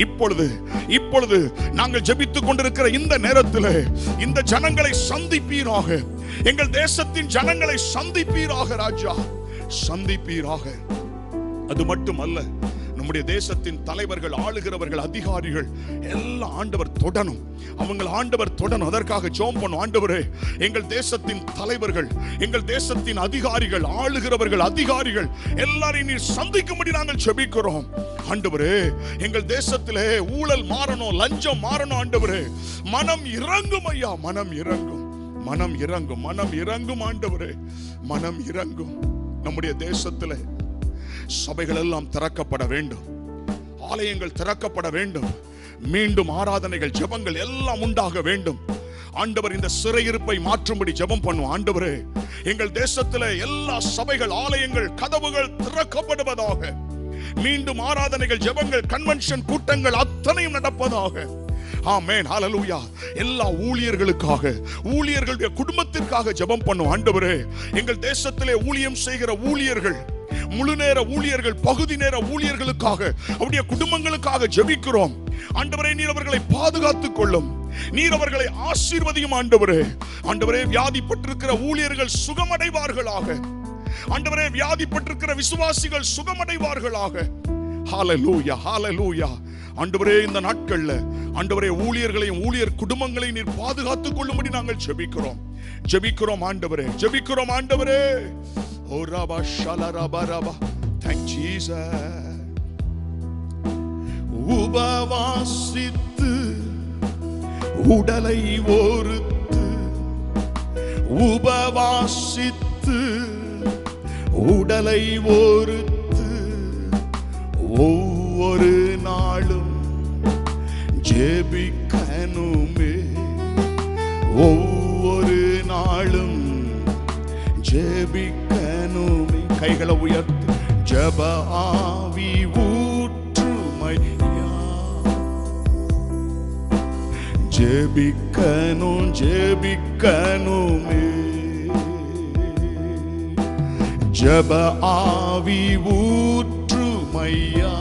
இப்பொழுது நாங்கள் ஜெபித்துக் கொண்டிருக்கிற இந்த நேரத்திலே இந்த ஜனங்களை சந்திப்பீராக. எங்கள் தேசத்தின் ஜனங்களை சந்திப்பீராக ராஜா, சந்திப்பீராக. அது மட்டுமல்ல, நம்முடைய தேசத்தின் தலைவர்கள், ஆளுகிறவர்கள், அதிகாரிகள் எல்லாம் ஆண்டவர் தொடணும். அவங்க ஆண்டவர் தொடணும். அதற்காக ஜெபம் பண்ணும். ஆண்டவரே, எங்கள் தேசத்தின் தலைவர்கள், எங்கள் தேசத்தின் அதிகாரிகள், ஆளுகிறவர்கள், அதிகாரிகள் எல்லாரையும் நீர் சந்திக்கும்படி நாங்கள் ஜெபிக்கிறோம். ஆண்டவரே, எங்கள் தேசத்திலே ஊழல் மாறணும், லஞ்சம் மாறணும். ஆண்டவரே, மனம் இறங்கும் ஐயா, மனம் இறங்கும், மனம் இறங்கும், மனம் இறங்கும். ஆண்டவரே, மனம் இறங்கும். நம்முடைய தேசத்திலே சபைகள் எல்லாம் திறக்கப்பட வேண்டும். ஆலயங்கள் திறக்கப்பட வேண்டும். மீண்டும் ஆராதனைகள், ஜெபங்கள் எல்லாம் உண்டாக வேண்டும். ஆண்டவர், இந்த சிறையிருப்பை மாற்றும்படி ஜெபம் பண்ணும். ஆண்டவரே, எங்கள் தேசத்திலே எல்லா சபைகள், ஆலயங்கள், கதவுகள் திறக்கப்படுவதாக. மீண்டும் ஆராதனைகள், ஜெபங்கள், கன்வென்ஷன் கூட்டங்கள் அத்தனையும் நடப்பதாக. ஆமென், ஹல்லேலூயா. எல்லா ஊழியர்களுக்காக, ஊழியர்களுடைய குடும்பத்திற்காக ஜெபம் பண்ணும். ஆண்டவரே, எங்கள் தேசத்திலே ஊழியம் செய்கிற ஊழியர்கள், முழு நேர ஊழியர்கள், பகுதி நேர ஊழியர்களுக்காக, அவருடைய குடும்பங்களுக்காக ஜெபிக்கிறோம். ஆண்டவரே, நீர் அவர்களை பாதுகாத்துக் கொள்ளும். நீர் அவர்களை ஆசீர்வதியும். ஆண்டவரே, ஆண்டவரே, வியாதிப்பட்டிருக்கிற ஊழியர்கள் சுகமடைவார்களாக. ஆண்டவரே, வியாதிப்பட்டிருக்கிற விசுவாசிகள் சுகமடைவார்களாக. ஹல்லேலூயா, ஹல்லேலூயா. ஆண்டவரே, இந்த நாட்கள்ல ஆண்டவரே, ஊழியர்களையும் ஊழியர் குடும்பங்களையும் நீர் பாதுகாத்துக் கொள்ளும்படி நாங்கள் ஜெபிக்கிறோம். ஜெபிக்கிறோம் ஆண்டவரே, ஜெபிக்கிறோம் ஆண்டவரே. ஓ ரபா ஷலரபா ரபா. Thank Jesus. உபவாசித்து உடலை ஒருத்து, உபவாசித்து உடலை ஒருத்து, ஒவ்வொரு நாளும் ஜெபிக்கணுமே, ஒவ்வொரு நாளும் ஜெபிக்கணுமே. கைகளை உயர்த்தி ஜெப ஆவி ஊற்றுமையா, ஜெபிக்கணும், ஜெபிக்கணுமே. ஜெப ஆவி ஊற்றுமையா,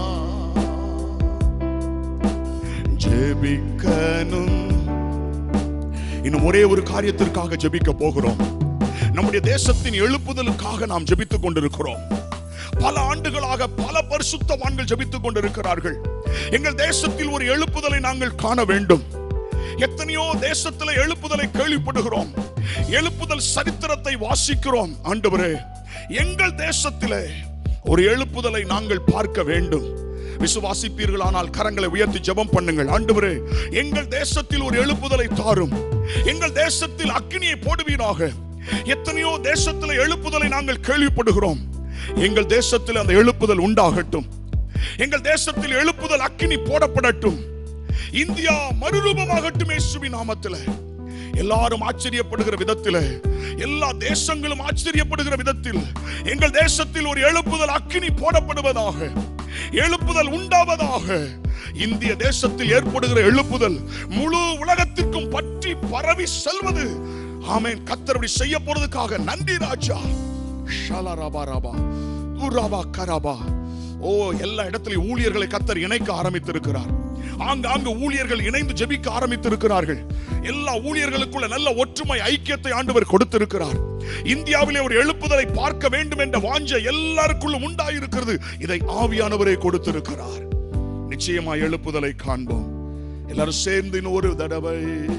ஜெபிக்கணும். இன்னும் ஒரே ஒரு காரியத்திற்காக ஜெபிக்க போகிறோம். நம்முடைய தேசத்தின் எழுப்புதலுக்காக நாம் ஜெபித்துக் கொண்டிருக்கிறோம். பல ஆண்டுகளாக பல பரிசுத்தவான்கள் ஜெபித்துக் கொண்டிருக்கிறார்கள். எங்கள் தேசத்தில் ஒரு எழுப்புதலை நாங்கள் காண வேண்டும். எத்தனையோ தேசத்தில் எழுப்புதலை கேள்விப்படுகிறோம், எழுப்புதல் சரித்திரத்தை வாசிக்கிறோம். ஆண்டவரே, எங்கள் தேசத்திலே ஒரு எழுப்புதலை நாங்கள் பார்க்க வேண்டும். விசுவாசிப்பீர்களானால் கரங்களை உயர்த்தி ஜெபம் பண்ணுங்கள். ஆண்டவரே, எங்கள் தேசத்தில் ஒரு எழுப்புதலை தாரும். எங்கள் தேசத்தில் அக்கினியை போடுவீராக. எத்தனையோ தேசத்தில் எழுப்புதலை நாங்கள் கேள்விப்படுகிறோம். எங்கள் தேசத்தில் அந்த எழுப்புதல் உண்டாகட்டும். எங்கள் தேசத்தில் எழுப்புதல் அக்கினி போடப்படட்டும். இந்தியா மறுரூபமாகட்டும் இயேசுவின் நாமத்தில். எல்லாரும் ஆச்சரியப்படுகிற விதத்தில், எல்லா தேசங்களும் ஆச்சரியப்படுகிற விதத்தில் எங்கள் தேசத்தில் ஒரு எழுப்புதல் அக்கினி போடப்படுவதாக, எழுப்புதல் உண்டாவதாக. இந்திய தேசத்தில் ஏற்படுகிற எழுப்புதல் முழு உலகத்திற்கும் பற்றி பரவி செல்வது. ஆமென். கர்த்தர் செய்ய போறதுக்காக நன்றி ராஜா. ஷலரபரபா துரபா கரபா. ஓ, எல்லா இடத்திலும் ஊழியர்களை கர்த்தர் இணைக்க ஆரம்பித்திருக்கிறார். ஆங்காங்கு ஊழியர்கள் இணைந்து ஜெபிக்க ஆரம்பித்திருக்கிறார்கள். எல்லா ஊழியர்களுக்குள்ள நல்ல ஒற்றுமை ஐக்கியத்தை ஆண்டவர் கொடுத்திருக்கிறார். இந்தியாவிலே ஒரு எழுப்புதலை பார்க்க வேண்டும் என்ற வாஞ்சை எல்லாருக்குள்ளும் உண்டாயிருக்கிறது. இதை ஆவியானவரே கொடுத்திருக்கிறார். நிச்சயமா எழுப்புதலை காண்போம். எல்லாரும் சேர்ந்து இன்னொரு தடவை.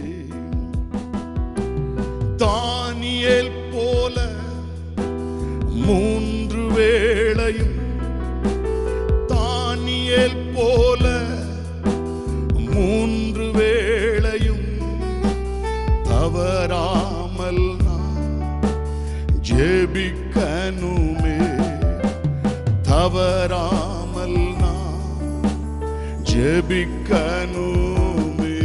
தானியேல் போல 3 வேளையும், தானியேல் போல 3 வேளையும் தவறாமல் நான் ஜெபிக்கணுமே, தவறாமல் நான் ஜெபிக்கணுமே.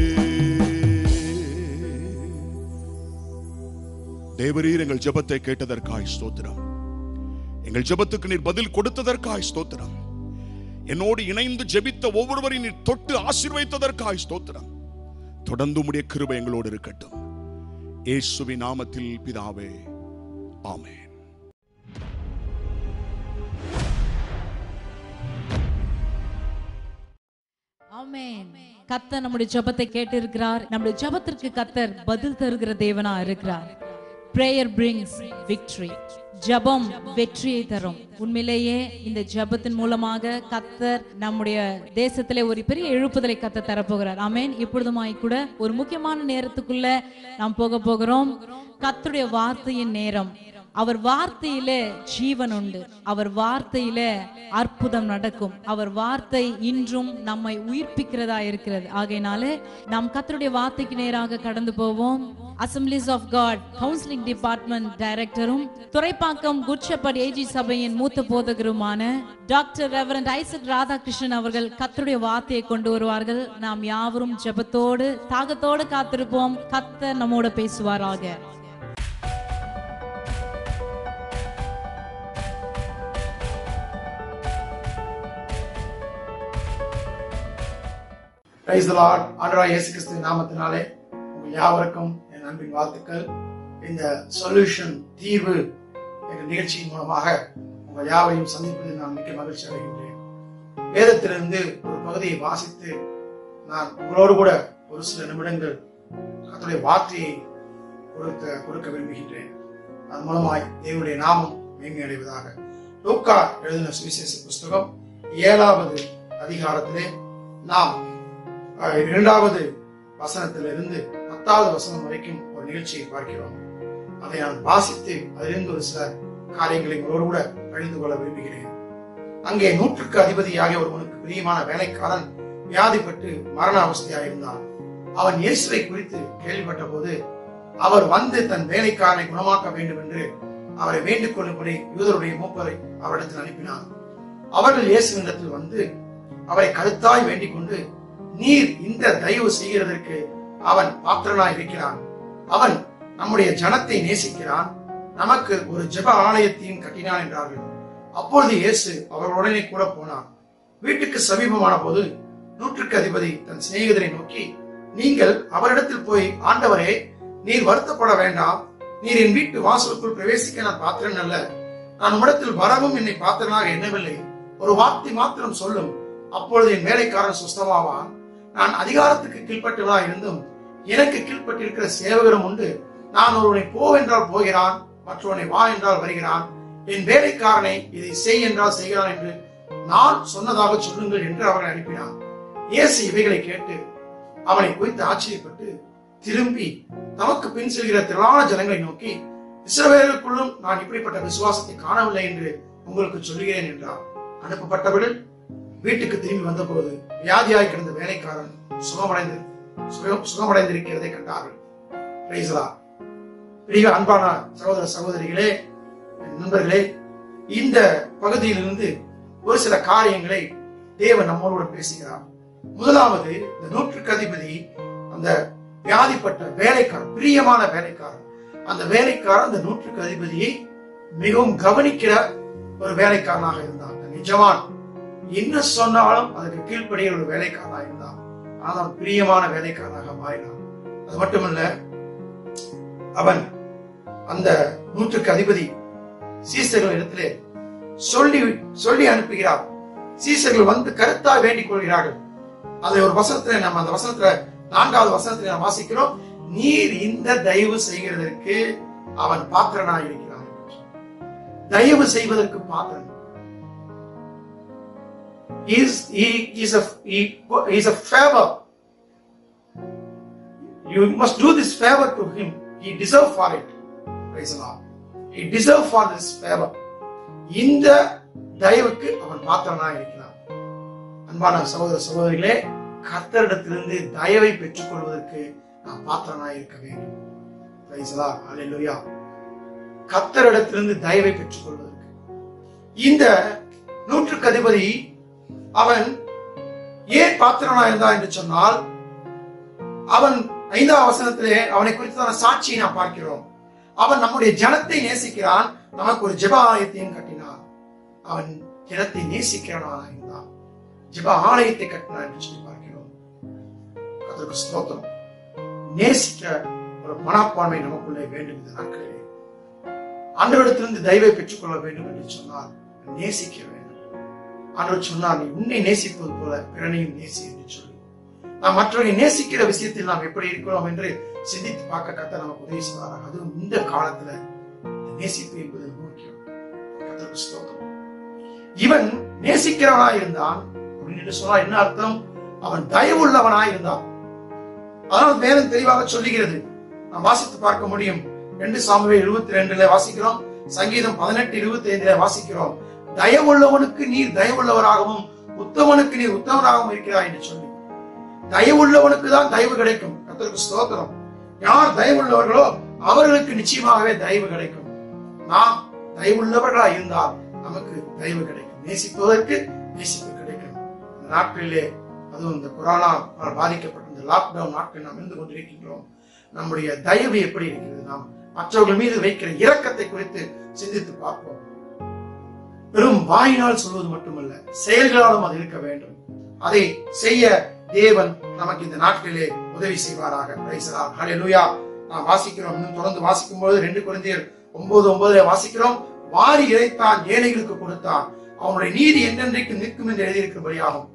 தேவரீர் எங்கள் ஜெபத்தை கேட்டதற்காய் ஸ்தோத்திரம். எங்கள் ஜெபத்துக்கு நீர் பதில் கொடுத்ததற்காய் ஸ்தோத்திரம். என்னோடு இணைந்து ஜெபித்த ஒவ்வொருவரையும் நீர் தொட்டு ஆசீர்வதித்ததற்காய் ஸ்தோத்திரம். தொடர்ந்து உம்முடைய கிருபை எங்களோடு இருக்கட்டும். இயேசுவின் நாமத்தில் பிதாவே, ஆமென். ஆமென். கர்த்தர் நம்முடைய ஜெபத்தை கேட்டு இருக்கிறார். நம்முடைய ஜெபத்திற்கு கர்த்தர் பதில் தருகிற தேவனா இருக்கிறார். Prayer brings victory. ஜெபம் வெற்றியை தரும். உண்மையிலேயே இந்த ஜெபத்தின் மூலமாக கர்த்தர் நம்முடைய தேசத்திலே ஒரு பெரிய எழுப்புதலை கர்த்தர் தரப்போகிறார். ஆமென். இப்பொழுதுமாய் கூட ஒரு முக்கியமான நேரத்துக்குள்ள நாம் போக போகிறோம். கர்த்தருடைய வார்த்தையின் நேரம். அவர் வார்த்தையிலே ஜீவன் உண்டு. அவர் வார்த்தையிலே அற்புதம் நடக்கும். அவர் வார்த்தை இன்றும் நம்மை உயிர்ப்பிக்கிறதா இருக்கிறது. ஆகையினாலே நாம் கர்த்தருடைய வார்த்தைக்கு நேராக கடந்து போவோம். Assemblies of God counselling department டைரக்டரும் துறைப்பாக்கம் குட் ஷெப்பர்ட் ஏஜி சபையின் மூத்த போதகருமான டாக்டர் ரெவரண்ட் ஐசக் ராதாகிருஷ்ணன் அவர்கள் கர்த்தருடைய வார்த்தையை கொண்டு வருவார்கள். நாம் யாவரும் ஜெபத்தோடு தாகத்தோடு காத்திருப்போம். கர்த்தர் நம்மோடு பேசுவாராக. Price the Lord. ஆண்டவராகிய இயேசு கிறிஸ்துவின் நாமத்தினாலே உங்கள் யாவருக்கும் என் அன்பின் வாழ்த்துக்கள். இந்த சொல்யூஷன் தீர்வு என்ற நிகழ்ச்சியின் மூலமாக உங்கள் யாவரையும் சந்திப்பதில் நான் மிக்க மகிழ்ச்சி அடைகின்றேன். வேதத்திலிருந்து ஒரு பகுதியை வாசித்து நான் உங்களோடு கூட ஒரு சில நிமிடங்கள் கர்த்தருடைய வார்த்தையை கொடுக்க விரும்புகின்றேன். அதன் மூலமாய் தேவனுடைய நாமம் மேன்மை அடைவதாக. லூக்கா எழுதின சுவிசேஷ புஸ்தகம் 7வது அதிகாரத்திலே நாம் 2வது வசனத்திலிருந்து 10வது வசனம் வரைக்கும் ஒரு நிகழ்ச்சியை பார்க்கிறோம். அதை நான் வாசித்து அதிலிருந்து ஒரு சில காரியங்களை உங்களோடு கூட பகிர்ந்து கொள்ள விரும்புகிறேன். அங்கே 100க்கு அதிபதியாகிய ஒருவனுக்கு பிரியமான வேலைக்காரன் வியாதிப்பட்டு மரண அவஸ்தையாக இருந்தான். அவன் இயேசுவை குறித்து கேள்விப்பட்ட போது அவர் வந்து தன் வேலைக்காரனை குணமாக்க வேண்டும் என்று அவரை வேண்டிக் கொள்ளும்படி யூதருடைய மூப்பரை அவரிடத்தில் அனுப்பினார். அவர்கள் இயேசுவினிடத்தில் வந்து அவரை கருத்தாய் வேண்டிக் கொண்டு, நீர் இந்த தயவு செய்கிறதற்கு அவன் பாத்திரனாய் இருக்கிறான். அவன் நம்முடைய ஜனத்தை நேசிக்கிறான். நமக்கு ஒரு ஜெப ஆலயத்தையும் கட்டினான் என்றார்கள். அப்பொழுது இயேசு அவர்களுடனே கூட போனார். வீட்டுக்கு சமீபமான போது 100க்கு அதிபதி தன் சிநேகிதரை நோக்கி, நீங்கள் அவரிடத்தில் போய், ஆண்டவரே, நீர் வருத்தப்பட வேண்டாம். நீர் என் வீட்டு வாசலுக்குள் பிரவேசிக்க நான் பாத்திரன் அல்ல. நான் உம்மிடத்தில் வரவும் என்னை பாத்திரனாக எண்ணவில்லை. ஒரு வார்த்தை மாத்திரம் சொல்லும், அப்பொழுது என் வேலைக்காரன் சுஸ்தமாவான். நான் அதிகாரத்துக்கு கீழ்பட்டவனா இருந்தும் எனக்கு கீழ்பட்டிருக்கிற சேவகரும் உண்டு. நான் ஒருவனை போ என்றால் போகிறான், மற்றவனை வா என்றால் வருகிறான். என் வேலைக்காரனை இதை செய் என்றால் செய்கிறான் என்று நான் சொன்னதாக சொல்லுங்கள் என்று அவனை அனுப்பினான். இயேசு இவைகளை கேட்டு அவனை குறித்து ஆச்சரியப்பட்டு திரும்பி தமக்கு பின் செல்கிற திரளான ஜனங்களை நோக்கி, இஸ்ரவேலுக்குள்ளும் நான் இப்படிப்பட்ட விசுவாசத்தை காணவில்லை என்று உங்களுக்கு சொல்லுகிறேன் என்றார். அனுப்பப்பட்டவர்கள் வீட்டுக்கு திரும்பி வந்தபோது வியாதியாய் கிடந்த வேலைக்காரன் சுகமடைந்திருக்கிறதை கண்டார்கள். Praise the Lord. பிரிய அன்பான சகோதர சகோதரிகளே, நண்பர்களே, இந்த பகுதியிலிருந்து ஒரு சில காரியங்களை தேவன் நம்மோடு பேசுகிறார். முதலாவது, இந்த 100க்கு அதிபதி அந்த வியாதிப்பட்ட வேலைக்காரன், பிரியமான வேலைக்காரன், அந்த வேலைக்காரன் அந்த 100க்கு அதிபதியை மிகவும் கவனிக்கிற ஒரு வேலைக்காரனாக இருந்தான். நிஜமான் என்ன சொன்னாலும் அதுக்கு கீழ்ப்படிய ஒரு வேலைக்காரனாக இருந்தான். ஆனால் பிரியமான வேலைக்காரனாக மாறினான். அது மட்டுமல்ல, அவன் அந்த 100க்கு அதிபதி சீசர்கள் இடத்திலே சொல்லி அனுப்புகிறார். சீசர்கள் வந்து கருத்தாய் வேண்டிக் கொள்கிறார்கள். அதுல ஒரு வசனத்துல நம்ம அந்த வசனத்துல 4வது வசனத்துல நம்ம வாசிக்கிறோம், நீர் இந்த தயவு செய்கிறதற்கு அவன் பாத்திரனாய் இருக்கிறான். தயவு செய்வதற்கு பாத்திரன். He is a favor. You must do this favor to him. He deserve for it. Praise the Lord. He deserve for this favor. இந்த தயவுக்கு அவன் பாத்திரனாய் இருக்கிறான். அன்பான சகோதர சகோதரிகளே, கர்த்தரிடத்திலிருந்து தயவை பெற்றுக் கொள்வதற்கு நாம் பாத்திரனாய் இருக்க வேண்டும். Praise the Lord. Hallelujah. கர்த்தரிடத்திலிருந்து தயவை பெற்றுக் கொள்வதற்கு இந்த 100க்கு அதிபதி அவன் ஏன் பாத்திரனாய் இருந்தான் என்று சொன்னால், அவன் 5வது வசனத்திலே அவனை குறித்தான சாட்சியை நாம் பார்க்கிறோம். அவன் நம்முடைய ஜனத்தை நேசிக்கிறான், நமக்கு ஒரு ஜெப ஆலயத்தையும் கட்டினான். அவன் ஜனத்தை நேசிக்கிறவனாக இருந்தான், ஜெப ஆலயத்தை கட்டினான் என்று சொல்லி பார்க்கிறோம். அதற்கு ஸ்தோத்திரம். நேசிக்க ஒரு மனப்பான்மை நமக்குள்ளே வேண்டும். இந்த நாட்களிலே ஆண்டவரிடத்திலிருந்து தயவை பெற்றுக்கொள்ள வேண்டும் என்று சொன்னால் நேசிக்க வேண்டும். ஆண்டவர் சொன்னார், நீ உன்னை நேசிப்பது போல பிறனையும் நேசி என்று சொல்லி நாம் மற்றவரை நேசிக்கிற விஷயத்தில் நாம் எப்படி இருக்கிறோம் என்று சிந்தித்து பார்க்க கர்த்தர் நமக்கு உதவி செய்வார். அதுவும் இந்த காலத்துல நேசிப்பு என்பது முக்கியம். கர்த்தருக்கு ஸ்தோத்திரம். இவன் நேசிக்கிறவனாய் இருந்தான் அப்படின்னு சொன்னா என்ன அர்த்தம்? அவன் தயவுள்ளவனாய் இருந்தான். அதனால் வேதம் தெளிவாக சொல்லுகிறது, நாம் வாசித்து பார்க்க முடியும். 2 சாமுவேல் 22 வாசிக்கிறோம், சங்கீதம் 18:25 வாசிக்கிறோம், தயவுள்ளவனுக்கு நீர் தயவுள்ளவராகவும் உத்தமனுக்கு நீர் உத்தமராகவும் இருக்கிறாய் என்று சொல்லி. தயவுள்ளவனுக்கு தான் தயவு கிடைக்கும். கர்த்தருக்கு ஸ்தோத்திரம். யார் தயவுள்ளவர்களோ அவர்களுக்கு நிச்சயமாகவே தயவு கிடைக்கும். நாம் தயவுள்ளவர்களா இருந்தால் நமக்கு தயவு கிடைக்கும். நேசிப்பதற்கு நேசிப்பு கிடைக்கும். இந்த நாட்களிலே, அதுவும் இந்த கொரோனாவால் பாதிக்கப்பட்ட இந்த லாக்டவுன் நாட்கள் நாம் இருந்து கொண்டிருக்கின்றோம். நம்முடைய தயவு எப்படி இருக்கிறது? நாம் மற்றவர்கள் மீது வைக்கிற இரக்கத்தை குறித்து சிந்தித்து பார்ப்போம். வெறும் வாயினால் சொல்வது மட்டுமல்ல, செயல்களாலும் அது இருக்க வேண்டும். அதை செய்ய தேவன் நமக்கு இந்த நாட்களிலே உதவி செய்வாராக. Praise the Lord. ஹல்லேலூயா. நாம் வாசிக்கிறோம், இன்னும் தொடர்ந்து வாசிக்கும் பொழுது 2 கொரிந்தியர் 9:9 வாசிக்கிறோம், வாரி இறைத்தான் ஏழைகளுக்கு கொடுத்தான், அவனுடைய நீதி என்றென்றைக்கு நிற்கும் என்று எழுதியிருக்கிறபடியாகும்.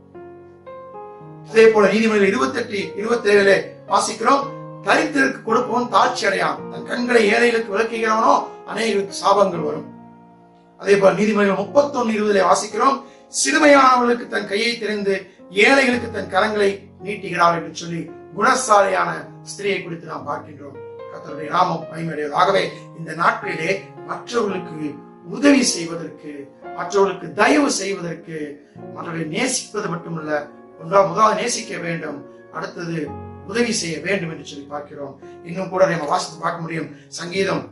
அதே போல நீதிமொழிகள் 28:27 வாசிக்கிறோம், தரித்திற்கு கொடுப்பவன் தாழ்ச்சி அடையான், தன் கண்களை ஏழைகளுக்கு விளக்குகிறவனோ அநேகருக்கு சாபங்கள் வரும். அதே போல நீதிமொழிகள் 31:20 வாசிக்கிறோம், சிறுமையானவர்களுக்கு தன் கையை திறந்து ஏழைகளுக்கு தன் கரங்களை நீட்டுகிறாள் என்று சொல்லி குணசாலியான ஸ்திரியை குறித்து நாம் பார்க்கின்றோம். கர்த்தருடைய நாமம் மகிமையடைவதாகவே இந்த நாட்களிலே மற்றவர்களுக்கு உதவி செய்வதற்கு, மற்றவர்களுக்கு தயவு செய்வதற்கு, மற்றவர்களை நேசிப்பது மட்டுமல்ல, முதலாவது நேசிக்க வேண்டும், அடுத்தது உதவி செய்ய வேண்டும் என்று சொல்லி பார்க்கிறோம். இன்னும் கூட நம்ம வாசித்து பார்க்க முடியும். சங்கீதம்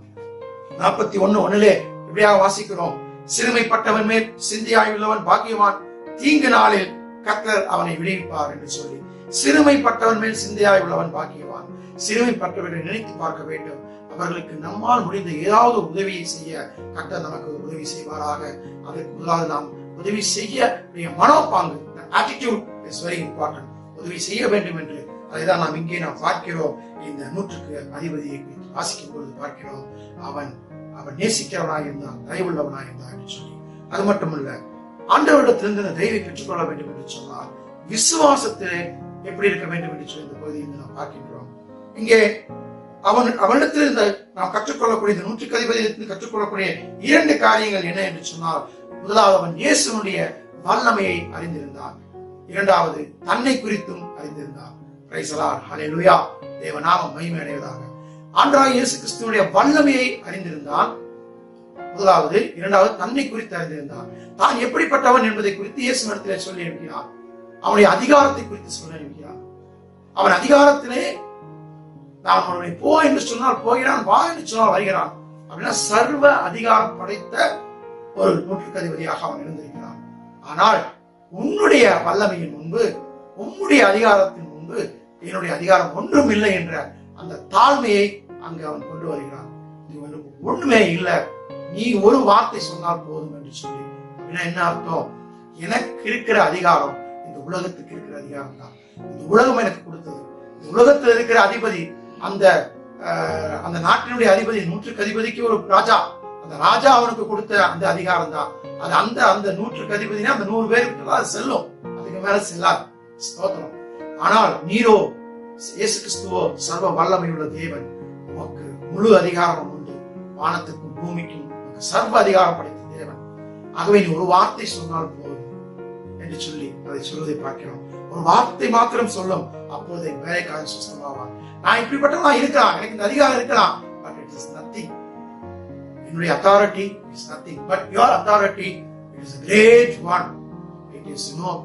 41:1 இப்படியாக வாசிக்கிறோம், சிறுமைப்பட்டவன் மேல் சிந்தையாயுள்ளவன் பாக்கியவான், தீங்கு நாளில் கர்த்தர் அவனை விடுவிப்பார் என்று சொல்லி. சிறுமைப்பட்டவன் மேல் சிந்தையாய் உள்ளவன் பாக்கியவான். சிறுமைப்பட்டவர்களை நினைத்து பார்க்க வேண்டும். அவர்களுக்கு நம்மால் முடிந்த ஏதாவது உதவியை செய்ய கர்த்தர் நமக்கு உதவி செய்வாராக. அதற்கு முதலாவது நாம் உதவி செய்ய மனோபாங்கு, attitude is very important. உதவி செய்ய வேண்டும் என்று அதைதான் நாம் இங்கே நாம் பார்க்கிறோம். இந்த 100க்கு அதிபதியை வாசிக்கும் பொழுது பார்க்கிறோம், அவன் நேசிக்கிறவனாய் இருந்தான், தயவுள்ளவனாய் இருந்தான் என்று சொல்லி. அது மட்டுமல்ல, ஆண்டவரிடத்திலிருந்து இந்த தயவை பெற்றுக்கொள்ள வேண்டும் என்று சொன்னால் விசுவாசத்திலே எப்படி இருக்க வேண்டும் என்று சொல்லி இந்த பகுதியில் நாம் பார்க்கின்றோம். இங்கே அவனிடத்திலிருந்து நாம் கற்றுக்கொள்ளக்கூடிய, இந்த 100க்கு அதிபதியிலிருந்து கற்றுக்கொள்ளக்கூடிய 2 காரியங்கள் என்ன என்று சொன்னால், முதலாவது அவன் இயேசுனுடைய வல்லமையை அறிந்திருந்தான், இரண்டாவது தன்னை குறித்தும் அறிந்திருந்தான். Price the Lord. ஹல்லேலூயா. தேவநாமம் மகிமை அடைவதாக. ஆண்டவராகிய இயேசு கிறிஸ்துவினுடைய வல்லமையை அறிந்திருந்தான், முதலாவது. இரண்டாவது தன்னை குறித்து அறிந்திருந்தான். தான் எப்படிப்பட்டவன் என்பதை குறித்து இயேசுவிடத்திலே சொல்லி இருக்கிறார். அவனுடைய அதிகாரத்தை குறித்து சொல்ல இருக்கிறார். அவன் அதிகாரத்திலே நான் அவனை போ என்று சொன்னால் போகிறான், வா என்று சொன்னால் வருகிறான். அப்படின்னா சர்வ அதிகாரம் படைத்த ஒரு 100க்கு அதிபதியாக அவன் இருந்திருக்கிறான். ஆனால் உன்னுடைய வல்லமையின் முன்பு, உன்னுடைய அதிகாரத்தின் முன்பு என்னுடைய அதிகாரம் ஒன்றும் இல்லை என்ற அந்த தாழ்மையை அங்கு அவன் கொண்டு வருகிறான். ஒண்ணுமே இல்லை, நீ ஒரு வார்த்தை சொன்னால் போதும் என்று சொல்லி. அப்படின்னா என்ன அர்த்தம்? எனக்கு இருக்கிற அதிகாரம் இந்த உலகத்துக்கு இருக்கிற அதிகாரம் தான். இந்த உலகம் எனக்கு கொடுத்தது. இந்த உலகத்தில் இருக்கிற அதிபதி, அந்த நாட்டினுடைய அதிபதி, 100க்கு அதிபதிக்கு ஒரு ராஜா, அந்த ராஜா அவனுக்கு கொடுத்த அந்த அதிகாரம் தான். அது அந்த 100க்கு அதிபதினா அந்த 100 பேருக்கு செல்லும், அதுக்கு மேல செல்லாது. ஸ்தோத்திரம். ஆனால் நீரோ இயேசு கிறிஸ்துவோ சர்வ வல்லமை உள்ள தேவன், உமக்கு முழு அதிகாரம் உண்டு. வானத்துக்கும் பூமிக்கும் சர்வ அதிகாரம் படைத்த தேவன். ஆகவே நீ ஒரு வார்த்தை சொன்னால் போதும் என்று சொல்லி அதை சொல்வதை பார்க்கிறோம். ஒரு வார்த்தை மாத்திரம் சொல்லும், அப்போது வேலைக்காரன் சுஸ்தமாவான். நான் இப்படிப்பட்டவனா இருக்கலாம், எனக்கு இந்த அதிகாரம் இருக்கலாம், but it is nothing. என்னுடைய authority is nothing, but your authority is a great one. It is